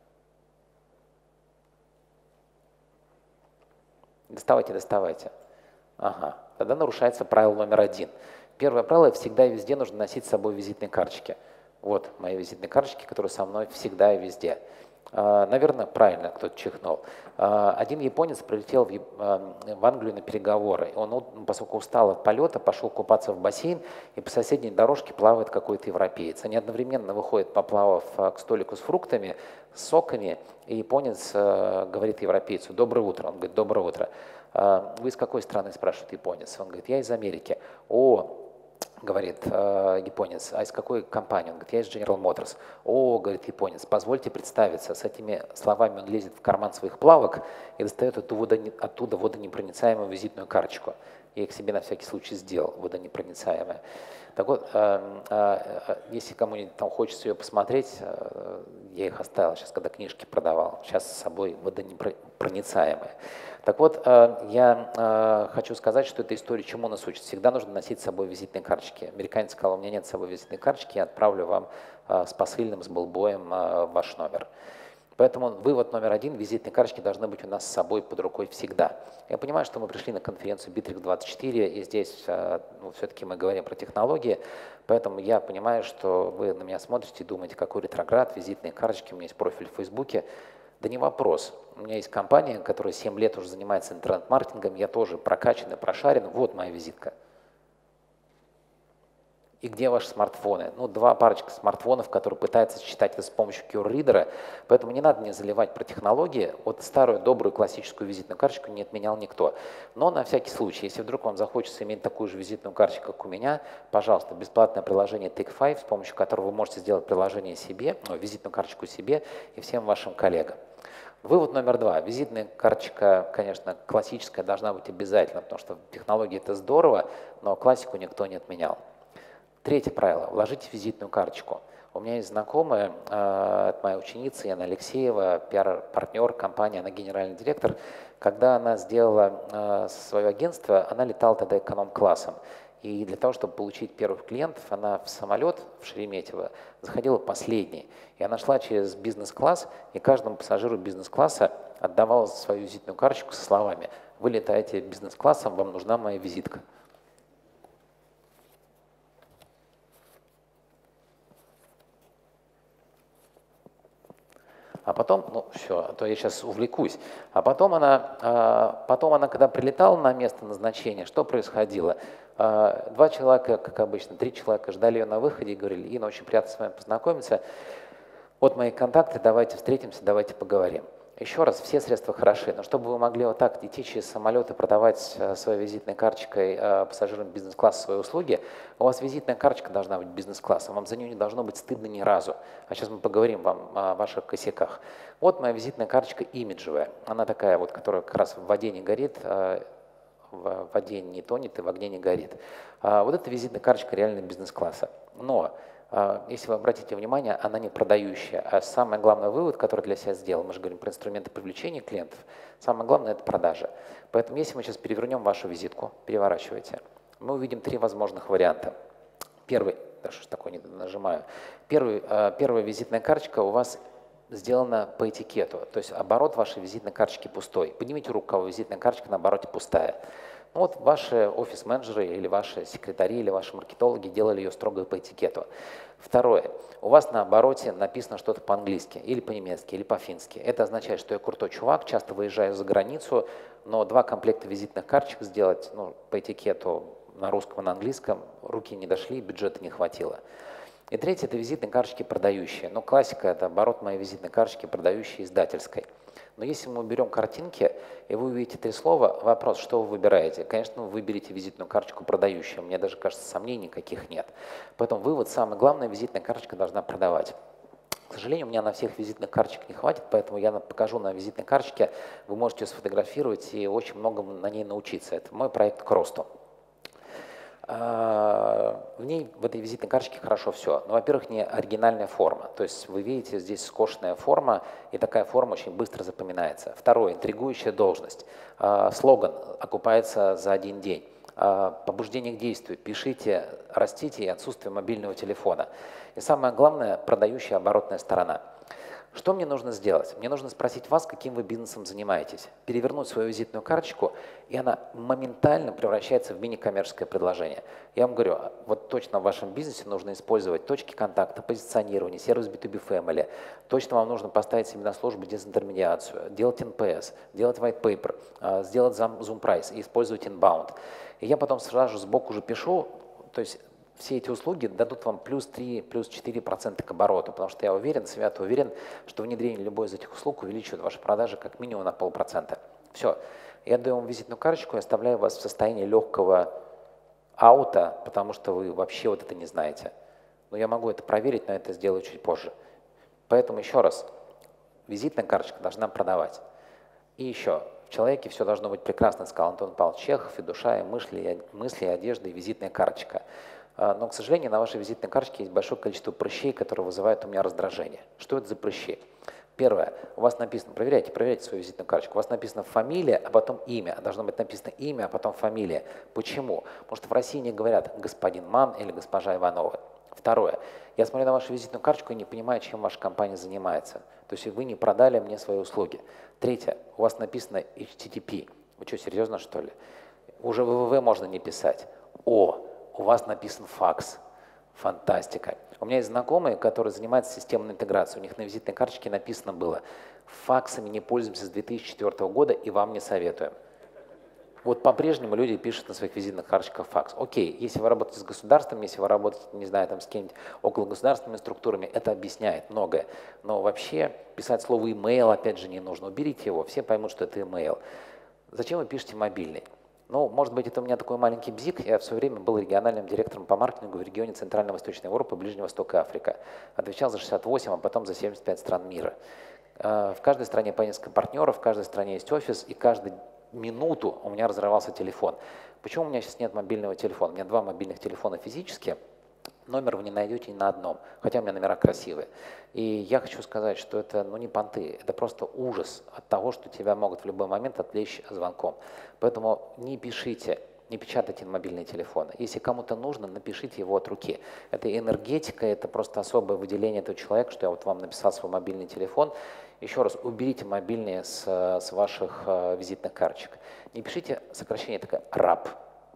Доставайте, доставайте. Ага. Тогда нарушается правило номер один. Первое правило – всегда и везде нужно носить с собой визитные карточки. Вот мои визитные карточки, которые со мной всегда и везде. Наверное, правильно кто-то чихнул. Один японец прилетел в Англию на переговоры. Он, поскольку устал от полета, пошел купаться в бассейн, и по соседней дорожке плавает какой-то европеец. Они одновременно выходят, поплавав к столику с фруктами, с соками, и японец говорит европейцу: «Доброе утро». Он говорит: «Доброе утро». «Вы из какой страны?» – спрашивает японец. Он говорит: «Я из Америки». «О, — говорит э, японец, — а из какой компании?» Он говорит: «Я из General Motors». «О, — говорит японец, — позвольте представиться». С этими словами он лезет в карман своих плавок и достает оттуда, оттуда водонепроницаемую визитную карточку. Я их себе на всякий случай сделал, водонепроницаемая. Так вот, э, э, если кому-нибудь там хочется ее посмотреть, э, я их оставил сейчас, когда книжки продавал. Сейчас с собой водонепроницаемые. Так вот, э, я э, хочу сказать, что эта история чему нас учит. Всегда нужно носить с собой визитные карточки. Американец сказал: «У меня нет с собой визитной карточки, я отправлю вам э, с посыльным, с билбоем э, ваш номер». Поэтому вывод номер один: визитные карточки должны быть у нас с собой под рукой всегда. Я понимаю, что мы пришли на конференцию Битрикс двадцать четыре, и здесь ну, все-таки мы говорим про технологии, поэтому я понимаю, что вы на меня смотрите и думаете: какой ретроград, визитные карточки, у меня есть профиль в Фейсбуке. Да не вопрос. У меня есть компания, которая семь лет уже занимается интернет-маркетингом, я тоже прокачан и прошарен. Вот моя визитка. И где ваши смартфоны? Ну, два парочка смартфонов, которые пытаются читать это с помощью кью ар-ридера, поэтому не надо мне заливать про технологии. Вот старую добрую классическую визитную карточку не отменял никто. Но на всякий случай, если вдруг вам захочется иметь такую же визитную карточку, как у меня, пожалуйста, бесплатное приложение Take Five, с помощью которого вы можете сделать приложение себе, ну, визитную карточку себе и всем вашим коллегам. Вывод номер два. Визитная карточка, конечно, классическая должна быть обязательно, потому что технологии это здорово, но классику никто не отменял. Третье правило. Вложите визитную карточку. У меня есть знакомая, э, это моя ученица Яна Алексеева, пиар-партнер компании, она генеральный директор. Когда она сделала э, свое агентство, она летала тогда эконом-классом. И для того, чтобы получить первых клиентов, она в самолет в Шереметьево заходила последней. И она шла через бизнес-класс, и каждому пассажиру бизнес-класса отдавала свою визитную карточку со словами: «Вы летаете бизнес-классом, вам нужна моя визитка». А потом, ну все, а то я сейчас увлекусь. А потом она, а, потом она, когда прилетала на место назначения, что происходило? А, два человека, как обычно, три человека ждали ее на выходе и говорили: Инна, очень приятно с вами познакомиться. Вот мои контакты, давайте встретимся, давайте поговорим. Еще раз, все средства хороши, но чтобы вы могли вот так идти через самолет и продавать э, своей визитной карточкой э, пассажирам бизнес-класса свои услуги, у вас визитная карточка должна быть бизнес-классом, вам за нее не должно быть стыдно ни разу. А сейчас мы поговорим вам о ваших косяках. Вот моя визитная карточка имиджевая, она такая вот, которая как раз в воде не горит, э, в воде не тонет и в огне не горит. А вот эта визитная карточка реально бизнес-класса. Но если вы обратите внимание, она не продающая. А самый главный вывод, который для себя сделал, мы же говорим про инструменты привлечения клиентов, самое главное – это продажа. Поэтому если мы сейчас перевернем вашу визитку, переворачивайте, мы увидим три возможных варианта. Первый, да что ж такое, не нажимаю. Первый, первая визитная карточка у вас сделана по этикету, то есть оборот вашей визитной карточки пустой. Поднимите руку, у кого визитная карточка на обороте пустая. Ну вот ваши офис-менеджеры или ваши секретари или ваши маркетологи делали ее строго по этикету. Второе. У вас на обороте написано что-то по-английски или по-немецки или по-фински. Это означает, что я крутой чувак, часто выезжаю за границу, но два комплекта визитных карточек сделать ну, по этикету на русском и на английском руки не дошли, бюджета не хватило. И третье – это визитные карточки продающие. Ну, классика – это оборот моей визитной карточки продающей издательской. Но если мы уберем картинки, и вы увидите три слова, вопрос, что вы выбираете? Конечно, вы выберете визитную карточку продающую. Мне даже кажется, сомнений никаких нет. Поэтому вывод, самое главное, визитная карточка должна продавать. К сожалению, у меня на всех визитных карточек не хватит, поэтому я покажу на визитной карточке, вы можете ее сфотографировать и очень многому на ней научиться. Это мой проект к росту. В ней, в этой визитной карточке хорошо все. Но, во-первых, не оригинальная форма. То есть вы видите, здесь скошенная форма, и такая форма очень быстро запоминается. Второе, интригующая должность. Слоган окупается за один день. Побуждение к действию. Пишите, растите и отсутствие мобильного телефона. И самое главное, продающая оборотная сторона. Что мне нужно сделать? Мне нужно спросить вас, каким вы бизнесом занимаетесь. Перевернуть свою визитную карточку, и она моментально превращается в мини-коммерческое предложение. Я вам говорю, вот точно в вашем бизнесе нужно использовать точки контакта, позиционирование, сервис би ту би Family. Точно вам нужно поставить себе на службу дезинтермедиацию, делать эн пи эс, делать white paper, сделать Zoom Price и использовать inbound. И я потом сразу сбоку уже пишу, то есть все эти услуги дадут вам плюс три, плюс четыре процента к обороту, потому что я уверен, свято уверен, что внедрение любой из этих услуг увеличивает ваши продажи как минимум на полпроцента. Все. Я даю вам визитную карточку и оставляю вас в состоянии легкого аута, потому что вы вообще вот это не знаете. Но я могу это проверить, но это сделаю чуть позже. Поэтому еще раз, визитная карточка должна продавать. И еще, в человеке все должно быть прекрасно, сказал Антон Павлович Чехов, и душа, и мысли, и, мысли, и одежда, и визитная карточка. Но, к сожалению, на вашей визитной карточке есть большое количество прыщей, которые вызывают у меня раздражение. Что это за прыщи? Первое. У вас написано, проверяйте, проверяйте свою визитную карточку. У вас написано фамилия, а потом имя. Должно быть написано имя, а потом фамилия. Почему? Потому что в России не говорят господин Ман или госпожа Иванова. Второе. Я смотрю на вашу визитную карточку и не понимаю, чем ваша компания занимается. То есть вы не продали мне свои услуги. Третье. У вас написано эйч ти ти пи. Вы что, серьезно, что ли? Уже вэ вэ вэ можно не писать. О, у вас написан факс. Фантастика. У меня есть знакомые, которые занимаются системной интеграцией. У них на визитной карточке написано было: факсами не пользуемся с две тысячи четвёртого года и вам не советуем. Вот по-прежнему люди пишут на своих визитных карточках факс. Окей, если вы работаете с государством, если вы работаете, не знаю, там с какими-нибудь около государственными структурами, это объясняет многое. Но вообще писать слово email, опять же, не нужно. Уберите его, все поймут, что это email. Зачем вы пишете мобильный? Ну, может быть, это у меня такой маленький бзик. Я в свое время был региональным директором по маркетингу в регионе Центрально-Восточной Европы, Ближнего Востока и Африка. Отвечал за шестьдесят восемь, а потом за семьдесят пять стран мира. В каждой стране по несколько партнеров, в каждой стране есть офис, и каждый минуту у меня разрывался телефон. Почему у меня сейчас нет мобильного телефона? У меня два мобильных телефона физически, номер вы не найдете ни на одном, хотя у меня номера красивые. И я хочу сказать, что это ну, не понты, это просто ужас от того, что тебя могут в любой момент отвлечь звонком. Поэтому не пишите, не печатайте на мобильные телефоны. Если кому-то нужно, напишите его от руки. Это энергетика, это просто особое выделение этого человека, что я вот вам написал свой мобильный телефон. Еще раз, уберите мобильные с, с ваших э, визитных карточек. Не пишите сокращение такое «раб».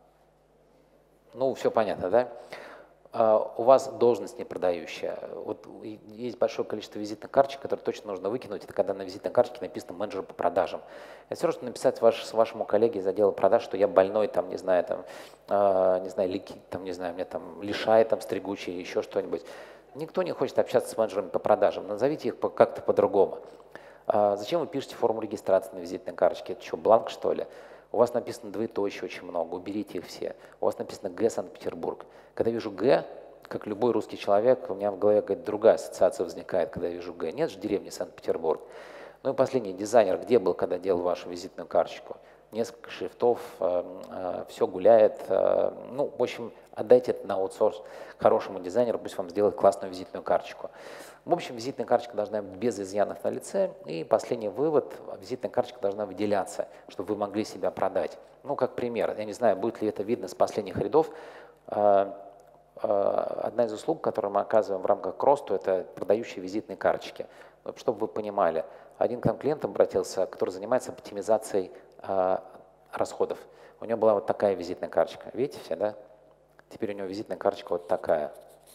Ну, все понятно, да? Uh, у вас должность не продающая. Вот есть большое количество визитных карточек, которые точно нужно выкинуть. Это когда на визитной карточке написано «менеджер по продажам». Это все равно, что написать ваш, вашему коллеге из отдела продаж, что я больной, там, не знаю, там, uh, не знаю, лики, там, не знаю, мне там лишай, там, стригучий, еще что-нибудь. Никто не хочет общаться с менеджерами по продажам. Назовите их как-то по-другому. Uh, зачем вы пишете форму регистрации на визитной карточке? Это что, бланк, что ли? У вас написано двоеточие очень много, уберите их все. У вас написано «Г. Санкт-Петербург». Когда вижу «Г», как любой русский человек, у меня в голове какая-то другая ассоциация возникает, когда я вижу «Г». Нет же деревни Санкт-Петербург. Ну и последний, дизайнер где был, когда делал вашу визитную карточку? Несколько шрифтов, э, э, все гуляет. Э, ну, в общем, отдайте это на аутсорс хорошему дизайнеру, пусть вам сделает классную визитную карточку. В общем, визитная карточка должна быть без изъянов на лице. И последний вывод, визитная карточка должна выделяться, чтобы вы могли себя продать. Ну, как пример, я не знаю, будет ли это видно с последних рядов. Э, э, одна из услуг, которую мы оказываем в рамках Кросту, это продающие визитные карточки. Чтобы вы понимали, один к нам клиент обратился, который занимается оптимизацией э, расходов. У него была вот такая визитная карточка. Видите все, да? Теперь у него визитная карточка вот такая.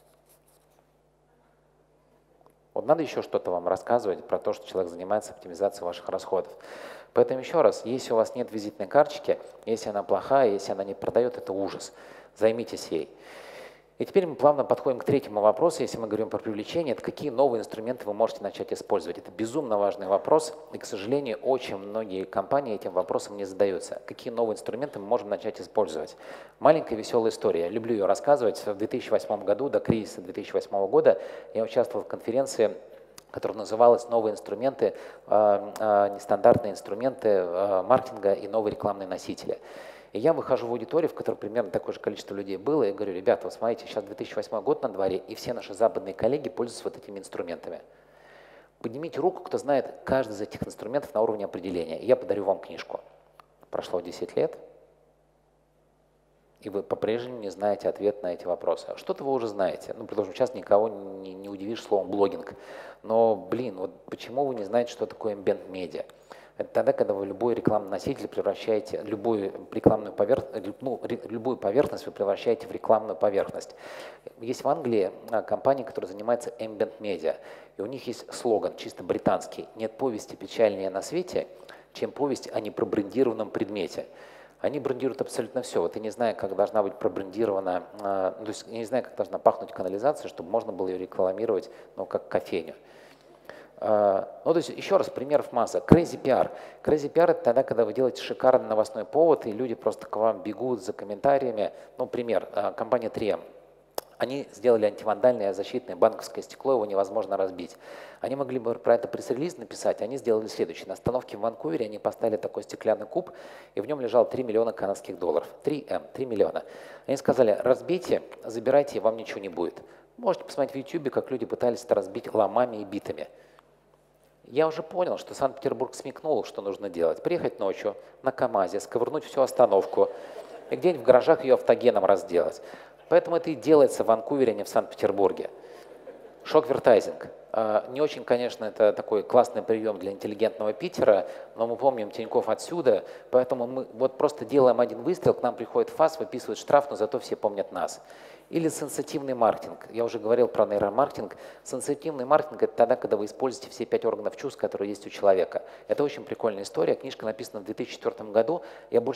Вот надо еще что-то вам рассказывать про то, что человек занимается оптимизацией ваших расходов. Поэтому еще раз, если у вас нет визитной карточки, если она плохая, если она не продает, это ужас. Займитесь ей. И теперь мы плавно подходим к третьему вопросу, если мы говорим про привлечение, это какие новые инструменты вы можете начать использовать. Это безумно важный вопрос, и, к сожалению, очень многие компании этим вопросом не задаются. Какие новые инструменты мы можем начать использовать? Маленькая веселая история, я люблю ее рассказывать. В две тысячи восьмом году, до кризиса две тысячи восьмого года, я участвовал в конференции, которая называлась «Новые инструменты, нестандартные инструменты маркетинга и новые рекламные носители». И я выхожу в аудиторию, в которой примерно такое же количество людей было, и говорю: ребята, вот смотрите, сейчас две тысячи восьмой год на дворе, и все наши западные коллеги пользуются вот этими инструментами. Поднимите руку, кто знает каждый из этих инструментов на уровне определения, и я подарю вам книжку. Прошло десять лет, и вы по-прежнему не знаете ответ на эти вопросы. Что-то вы уже знаете. Ну, потому что сейчас никого не, не удивишь словом блогинг. Но, блин, вот почему вы не знаете, что такое ambient media? Это тогда, когда вы любой рекламный носитель превращаете, любую рекламную поверхность, ну, любую поверхность вы превращаете в рекламную поверхность. Есть в Англии компания, которая занимается ambient media, и у них есть слоган, чисто британский: «Нет повести печальнее на свете, чем повесть о непробрендированном предмете». Они брендируют абсолютно все. Вот я не знаю, как должна быть пробрендирована, э, то есть я не знаю, как должна пахнуть канализация, чтобы можно было ее рекламировать, ну, как кофейню. Uh, ну, то есть, еще раз, примеров масса. Crazy пи ар. Crazy пи ар – это тогда, когда вы делаете шикарный новостной повод, и люди просто к вам бегут за комментариями. Ну, пример, uh, компания три эм. Они сделали антивандальное защитное банковское стекло, его невозможно разбить. Они могли бы про это пресс-релиз написать, они сделали следующее. На остановке в Ванкувере они поставили такой стеклянный куб, и в нем лежало три миллиона канадских долларов. три эм, три миллиона. Они сказали: разбейте, забирайте, и вам ничего не будет. Можете посмотреть в ютубе, как люди пытались это разбить ломами и битами. Я уже понял, что Санкт-Петербург смекнул, что нужно делать. Приехать ночью на КамАЗе, сковырнуть всю остановку и где-нибудь в гаражах ее автогеном разделать. Поэтому это и делается в Ванкувере, а не в Санкт-Петербурге. Шок-вертайзинг. Не очень, конечно, это такой классный прием для интеллигентного Питера, но мы помним Тинькофф отсюда, поэтому мы вот просто делаем один выстрел, к нам приходит ФАС, выписывает штраф, но зато все помнят нас. Или сенситивный маркетинг. Я уже говорил про нейромаркетинг. Сенситивный маркетинг – это тогда, когда вы используете все пять органов чувств, которые есть у человека. Это очень прикольная история. Книжка написана в две тысячи четвёртом году. Я больше чем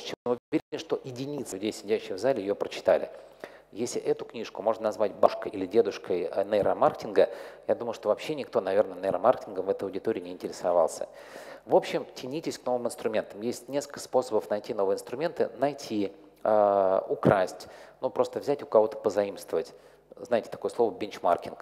уверен, что единицы людей, сидящих в зале, ее прочитали. Если эту книжку можно назвать бабушкой или дедушкой нейромаркетинга, я думаю, что вообще никто, наверное, нейромаркетингом в этой аудитории не интересовался. В общем, тянитесь к новым инструментам. Есть несколько способов найти новые инструменты, найти, э, украсть, ну просто взять у кого-то позаимствовать. Знаете такое слово бенчмаркинг?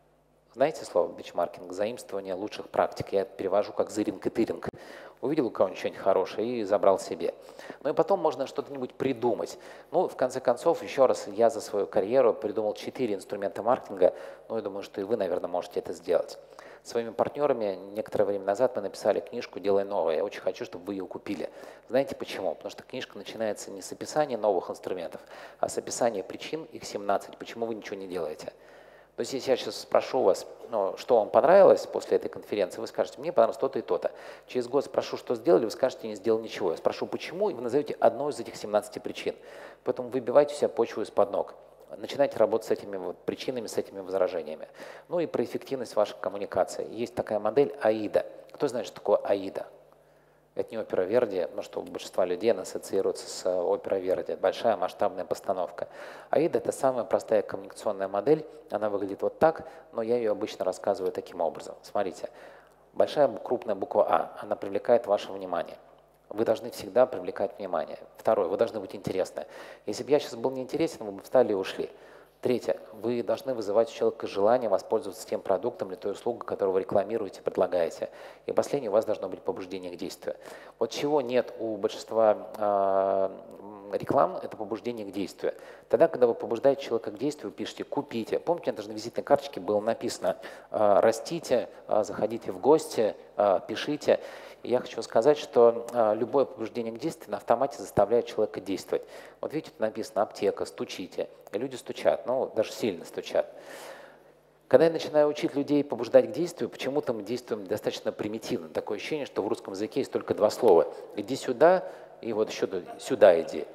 Знаете слово бенчмаркинг? Заимствование лучших практик. Я это перевожу как зыринг и тыринг. Увидел у кого-нибудь что-нибудь хорошее и забрал себе. Ну и потом можно что-нибудь придумать. Ну, в конце концов, еще раз, я за свою карьеру придумал четыре инструмента маркетинга. Ну, я думаю, что и вы, наверное, можете это сделать. Своими партнерами некоторое время назад мы написали книжку «Делай новое». Я очень хочу, чтобы вы ее купили. Знаете почему? Потому что книжка начинается не с описания новых инструментов, а с описания причин, их семнадцать, почему вы ничего не делаете. То есть если я сейчас спрошу вас, ну, что вам понравилось после этой конференции, вы скажете, мне понравилось то-то и то-то. Через год спрошу, что сделали, вы скажете, не сделал ничего. Я спрошу, почему, и вы назовете одну из этих семнадцати причин. Поэтому выбивайте у себя почву из-под ног. Начинайте работать с этими вот причинами, с этими возражениями. Ну и про эффективность вашей коммуникации. Есть такая модель АИДа. Кто знает, что такое АИДа? Это не опера Верди, но что у большинства людей она ассоциируется с оперой Верди. Большая масштабная постановка. АИДа – это самая простая коммуникационная модель. Она выглядит вот так, но я ее обычно рассказываю таким образом. Смотрите, большая крупная буква А, она привлекает ваше внимание. Вы должны всегда привлекать внимание. Второе, вы должны быть интересны. Если бы я сейчас был неинтересен, вы бы встали и ушли. Третье. Вы должны вызывать у человека желание воспользоваться тем продуктом или той услугой, которую вы рекламируете, предлагаете. И последнее, у вас должно быть побуждение к действию. Вот чего нет у большинства э, реклам, это побуждение к действию. Тогда, когда вы побуждаете человека к действию, вы пишете «купите». Помните, даже на визитной карточке было написано э, «растите», э, «заходите в гости», э, «пишите». И я хочу сказать, что э, любое побуждение к действию на автомате заставляет человека действовать. Вот видите, тут написано «аптека», «стучите». И люди стучат, ну, даже сильно стучат. Когда я начинаю учить людей побуждать к действию, почему-то мы действуем достаточно примитивно. Такое ощущение, что в русском языке есть только два слова. «Иди сюда» и вот еще «сюда иди».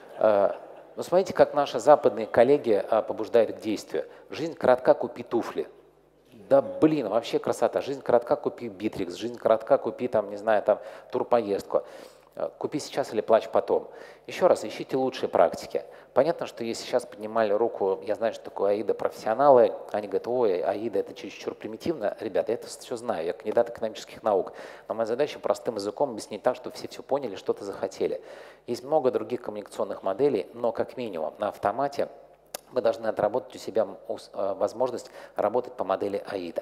Э, но смотрите, как наши западные коллеги э, побуждают к действию. «Жизнь коротка, купи туфли». Да блин, вообще красота. Жизнь коротка, купи Битрикс. Жизнь коротка, купи там, не знаю, там турпоездку. Купи сейчас или плачь потом. Еще раз, ищите лучшие практики. Понятно, что если сейчас поднимали руку, я знаю, что такое АИДа профессионалы, они говорят, ой, АИДа это чересчур примитивно. Ребята, я это все знаю, я кандидат экономических наук. Но моя задача простым языком объяснить так, чтобы все все поняли, что-то захотели. Есть много других коммуникационных моделей, но как минимум на автомате мы должны отработать у себя возможность работать по модели АИДа.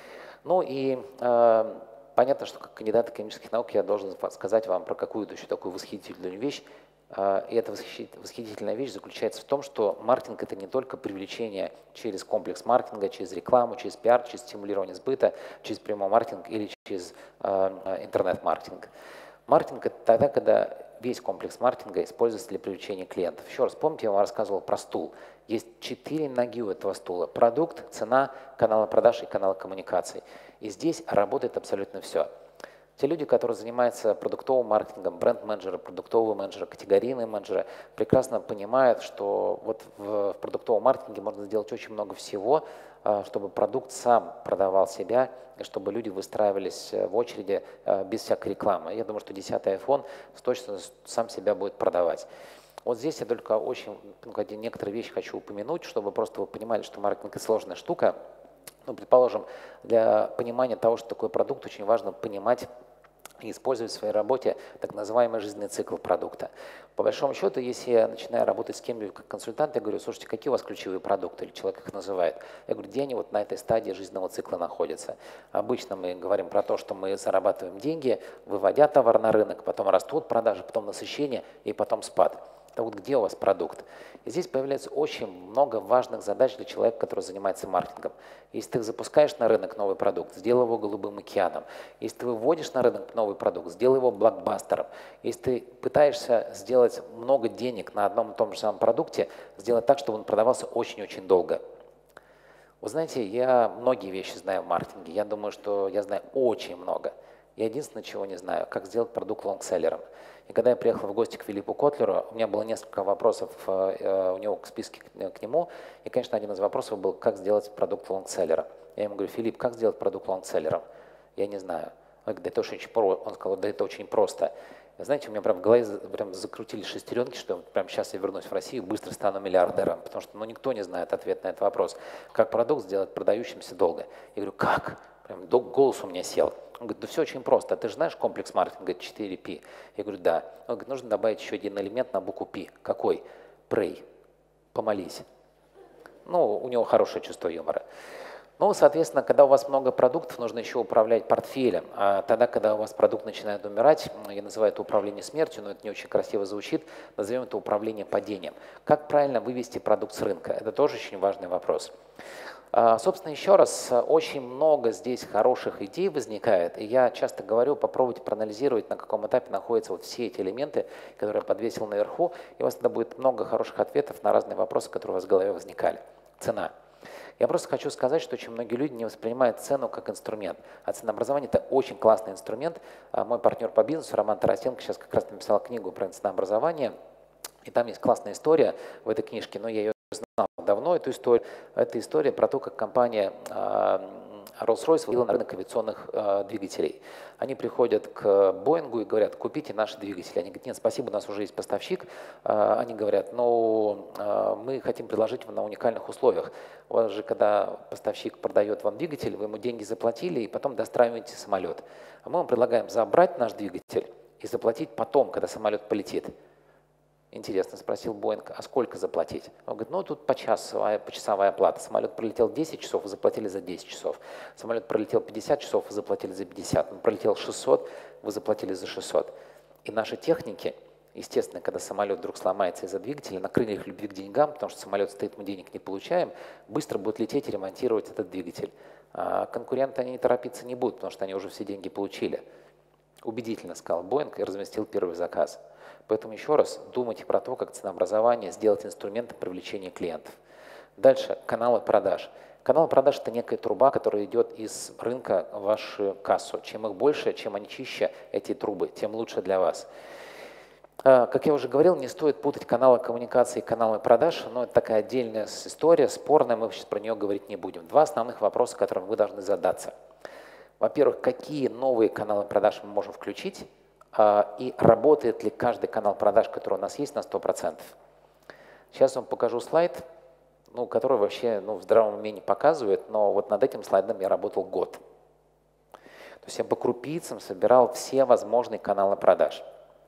Ну и э, понятно, что как кандидат экономических наук я должен сказать вам про какую-то еще такую восхитительную вещь. Э, и эта восхитительная вещь заключается в том, что маркетинг – это не только привлечение через комплекс маркетинга, через рекламу, через пиар, через стимулирование сбыта, через прямой маркетинг или через э, интернет-маркетинг. Маркетинг – это тогда, когда весь комплекс маркетинга используется для привлечения клиентов. Еще раз, помните, я вам рассказывал про стул. Есть четыре ноги у этого стула. Продукт, цена, каналы продаж и каналы коммуникаций. И здесь работает абсолютно все. Те люди, которые занимаются продуктовым маркетингом, бренд-менеджеры, продуктовые менеджеры, категорийные менеджеры, прекрасно понимают, что вот в продуктовом маркетинге можно сделать очень много всего, чтобы продукт сам продавал себя, и чтобы люди выстраивались в очереди без всякой рекламы. Я думаю, что десятый айфон точно сам себя будет продавать. Вот здесь я только очень ну, некоторые вещи хочу упомянуть, чтобы просто вы понимали, что маркетинг – это сложная штука. Ну, предположим, для понимания того, что такое продукт, очень важно понимать и использовать в своей работе так называемый жизненный цикл продукта. По большому счету, если я начинаю работать с кем-нибудь как консультант, я говорю, слушайте, какие у вас ключевые продукты, или человек их называет. Я говорю, где они вот на этой стадии жизненного цикла находятся. Обычно мы говорим про то, что мы зарабатываем деньги, выводя товар на рынок, потом растут продажи, потом насыщение и потом спад. Это вот где у вас продукт? И здесь появляется очень много важных задач для человека, который занимается маркетингом. Если ты запускаешь на рынок новый продукт, сделай его голубым океаном. Если ты выводишь на рынок новый продукт, сделай его блокбастером. Если ты пытаешься сделать много денег на одном и том же самом продукте, сделай так, чтобы он продавался очень-очень долго. Вы знаете, я многие вещи знаю в маркетинге. Я думаю, что я знаю очень много. Я единственное, чего не знаю, как сделать продукт лонгселлером. И когда я приехал в гости к Филиппу Котлеру, у меня было несколько вопросов э, у него к списке к, к нему. И, конечно, один из вопросов был, как сделать продукт лонгселлером. Я ему говорю, Филипп, как сделать продукт лонгселлером? Я не знаю. Он говорит, да это очень, про... он сказал, да это очень просто. Знаете, у меня прям в голове прям закрутили шестеренки, что прям сейчас я вернусь в Россию, быстро стану миллиардером, потому что ну, никто не знает ответ на этот вопрос. Как продукт сделать продающимся долго? Я говорю, как? Прям голос у меня сел. Он говорит, да все очень просто. А ты же знаешь комплекс маркетинга четыре пи? Я говорю, да. Он говорит, нужно добавить еще один элемент на букву P. Какой? Pray. Помолись. Ну, у него хорошее чувство юмора. Ну, соответственно, когда у вас много продуктов, нужно еще управлять портфелем. А тогда, когда у вас продукт начинает умирать, я называю это управление смертью, но это не очень красиво звучит, назовем это управление падением. Как правильно вывести продукт с рынка? Это тоже очень важный вопрос. А, собственно, еще раз, очень много здесь хороших идей возникает, и я часто говорю, попробуйте проанализировать, на каком этапе находятся вот все эти элементы, которые я подвесил наверху, и у вас тогда будет много хороших ответов на разные вопросы, которые у вас в голове возникали. Цена. Я просто хочу сказать, что очень многие люди не воспринимают цену как инструмент. А ценообразование – это очень классный инструмент. Мой партнер по бизнесу Роман Тарасенко сейчас как раз написал книгу про ценообразование. И там есть классная история в этой книжке, но я ее знал давно, эту историю. Это история про то, как компания Rolls-Royce вывела на рынок авиационных э, двигателей. Они приходят к Боингу и говорят, купите наши двигатели. Они говорят, нет, спасибо, у нас уже есть поставщик. Э, они говорят, но э, мы хотим предложить вам на уникальных условиях. У вас же, когда поставщик продает вам двигатель, вы ему деньги заплатили и потом достраиваете самолет. А мы вам предлагаем забрать наш двигатель и заплатить потом, когда самолет полетит. Интересно, спросил Боинг, а сколько заплатить? Он говорит, ну тут почасовая, почасовая оплата. Самолет пролетел десять часов, вы заплатили за десять часов. Самолет пролетел пятьдесят часов, вы заплатили за пятьдесят. Он пролетел шестьсот, вы заплатили за шестьсот. И наши техники, естественно, когда самолет вдруг сломается из-за двигателя, на крыльях любви к деньгам, потому что самолет стоит, мы денег не получаем, быстро будут лететь и ремонтировать этот двигатель. А конкуренты они торопиться не будут, потому что они уже все деньги получили. Убедительно сказал Боинг и разместил первый заказ. Поэтому еще раз думайте про то, как ценообразование сделать инструментом привлечения клиентов. Дальше каналы продаж. Каналы продаж – это некая труба, которая идет из рынка в вашу кассу. Чем их больше, чем они чище, эти трубы, тем лучше для вас. Как я уже говорил, не стоит путать каналы коммуникации и каналы продаж, но это такая отдельная история, спорная, мы сейчас про нее говорить не будем. Два основных вопроса, которым вы должны задаться. Во-первых, какие новые каналы продаж мы можем включить? И работает ли каждый канал продаж, который у нас есть, на сто процентов. Сейчас вам покажу слайд, ну, который вообще ну, в здравом уме не показывает, но вот над этим слайдом я работал год. То есть я по крупицам собирал все возможные каналы продаж.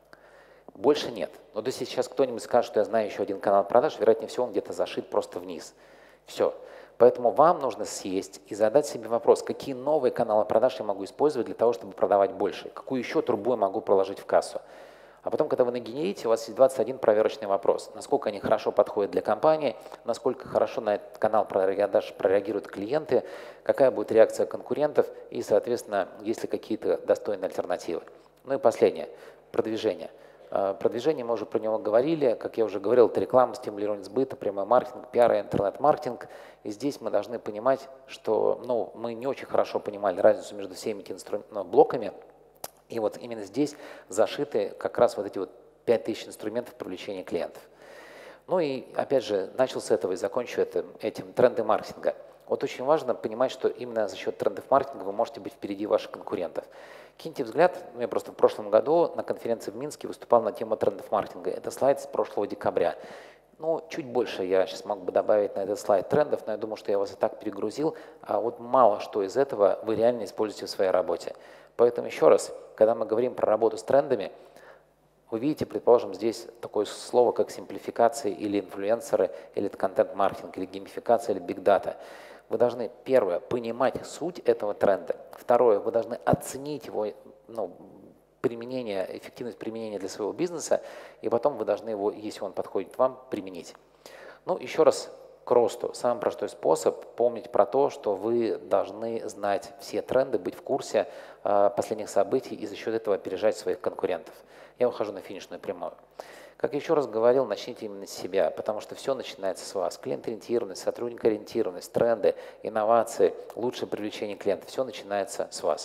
Больше нет. Но если сейчас кто-нибудь скажет, что я знаю еще один канал продаж, вероятнее всего он где-то зашит просто вниз. Все. Поэтому вам нужно сесть и задать себе вопрос, какие новые каналы продаж я могу использовать для того, чтобы продавать больше, какую еще трубу я могу проложить в кассу. А потом, когда вы нагенерите, у вас есть двадцать один проверочный вопрос, насколько они хорошо подходят для компании, насколько хорошо на этот канал продаж прореагируют клиенты, какая будет реакция конкурентов и, соответственно, есть ли какие-то достойные альтернативы. Ну и последнее, продвижение. Продвижение, мы уже про него говорили, как я уже говорил, это реклама, стимулирование сбыта, прямой маркетинг, пиар и интернет-маркетинг. И здесь мы должны понимать, что ну, мы не очень хорошо понимали разницу между всеми этими ну, блоками. И вот именно здесь зашиты как раз вот эти вот пять тысяч инструментов привлечения клиентов. Ну и опять же, начал с этого и закончу это, этим тренды маркетинга. Вот очень важно понимать, что именно за счет трендов маркетинга вы можете быть впереди ваших конкурентов. Киньте взгляд, я просто в прошлом году на конференции в Минске выступал на тему трендов маркетинга. Это слайд с прошлого декабря. Ну, чуть больше я сейчас мог бы добавить на этот слайд трендов, но я думаю, что я вас и так перегрузил, а вот мало что из этого вы реально используете в своей работе. Поэтому еще раз, когда мы говорим про работу с трендами, вы видите, предположим, здесь такое слово, как симплификация или инфлюенсеры, или контент-маркетинг, или геймификация, или биг-дата. Вы должны, первое, понимать суть этого тренда. Второе, вы должны оценить его ну, применение, эффективность применения для своего бизнеса, и потом вы должны его, если он подходит вам, применить. Ну, еще раз к росту. Самый простой способ – помнить про то, что вы должны знать все тренды, быть в курсе э, последних событий и за счет этого опережать своих конкурентов. Я выхожу на финишную прямую. Как я еще раз говорил, начните именно с себя, потому что все начинается с вас. Клиент-ориентированность, сотрудник-ориентированность, тренды, инновации, лучшее привлечение клиентов – все начинается с вас.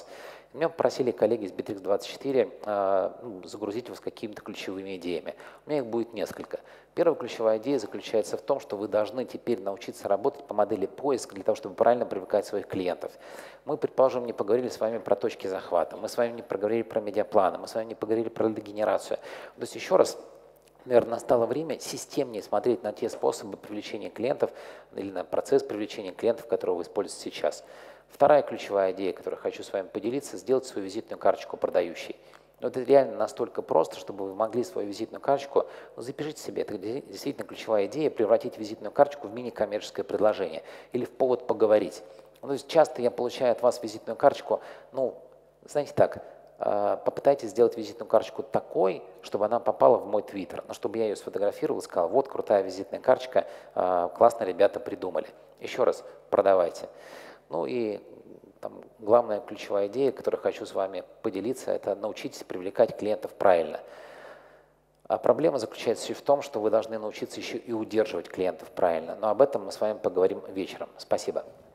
Меня попросили коллеги из Bittrex двадцать четыре э, ну, загрузить вас какими-то ключевыми идеями. У меня их будет несколько. Первая ключевая идея заключается в том, что вы должны теперь научиться работать по модели поиска для того, чтобы правильно привлекать своих клиентов. Мы, предположим, не поговорили с вами про точки захвата, мы с вами не проговорили про медиапланы, мы с вами не поговорили про лидогенерацию. То есть еще раз, наверное, настало время системнее смотреть на те способы привлечения клиентов или на процесс привлечения клиентов, которые вы используете сейчас. Вторая ключевая идея, которую хочу с вами поделиться, сделать свою визитную карточку продающей. Но это реально настолько просто, чтобы вы могли свою визитную карточку, ну, запишите себе, это действительно ключевая идея, превратить визитную карточку в мини-коммерческое предложение или в повод поговорить. Ну, то есть часто я получаю от вас визитную карточку, ну, знаете так, попытайтесь сделать визитную карточку такой, чтобы она попала в мой твиттер, но чтобы я ее сфотографировал и сказал, вот крутая визитная карточка, классно ребята придумали. Еще раз, продавайте. Ну и там, главная ключевая идея, которую хочу с вами поделиться, это научитесь привлекать клиентов правильно. А проблема заключается и в том, что вы должны научиться еще и удерживать клиентов правильно. Но об этом мы с вами поговорим вечером. Спасибо.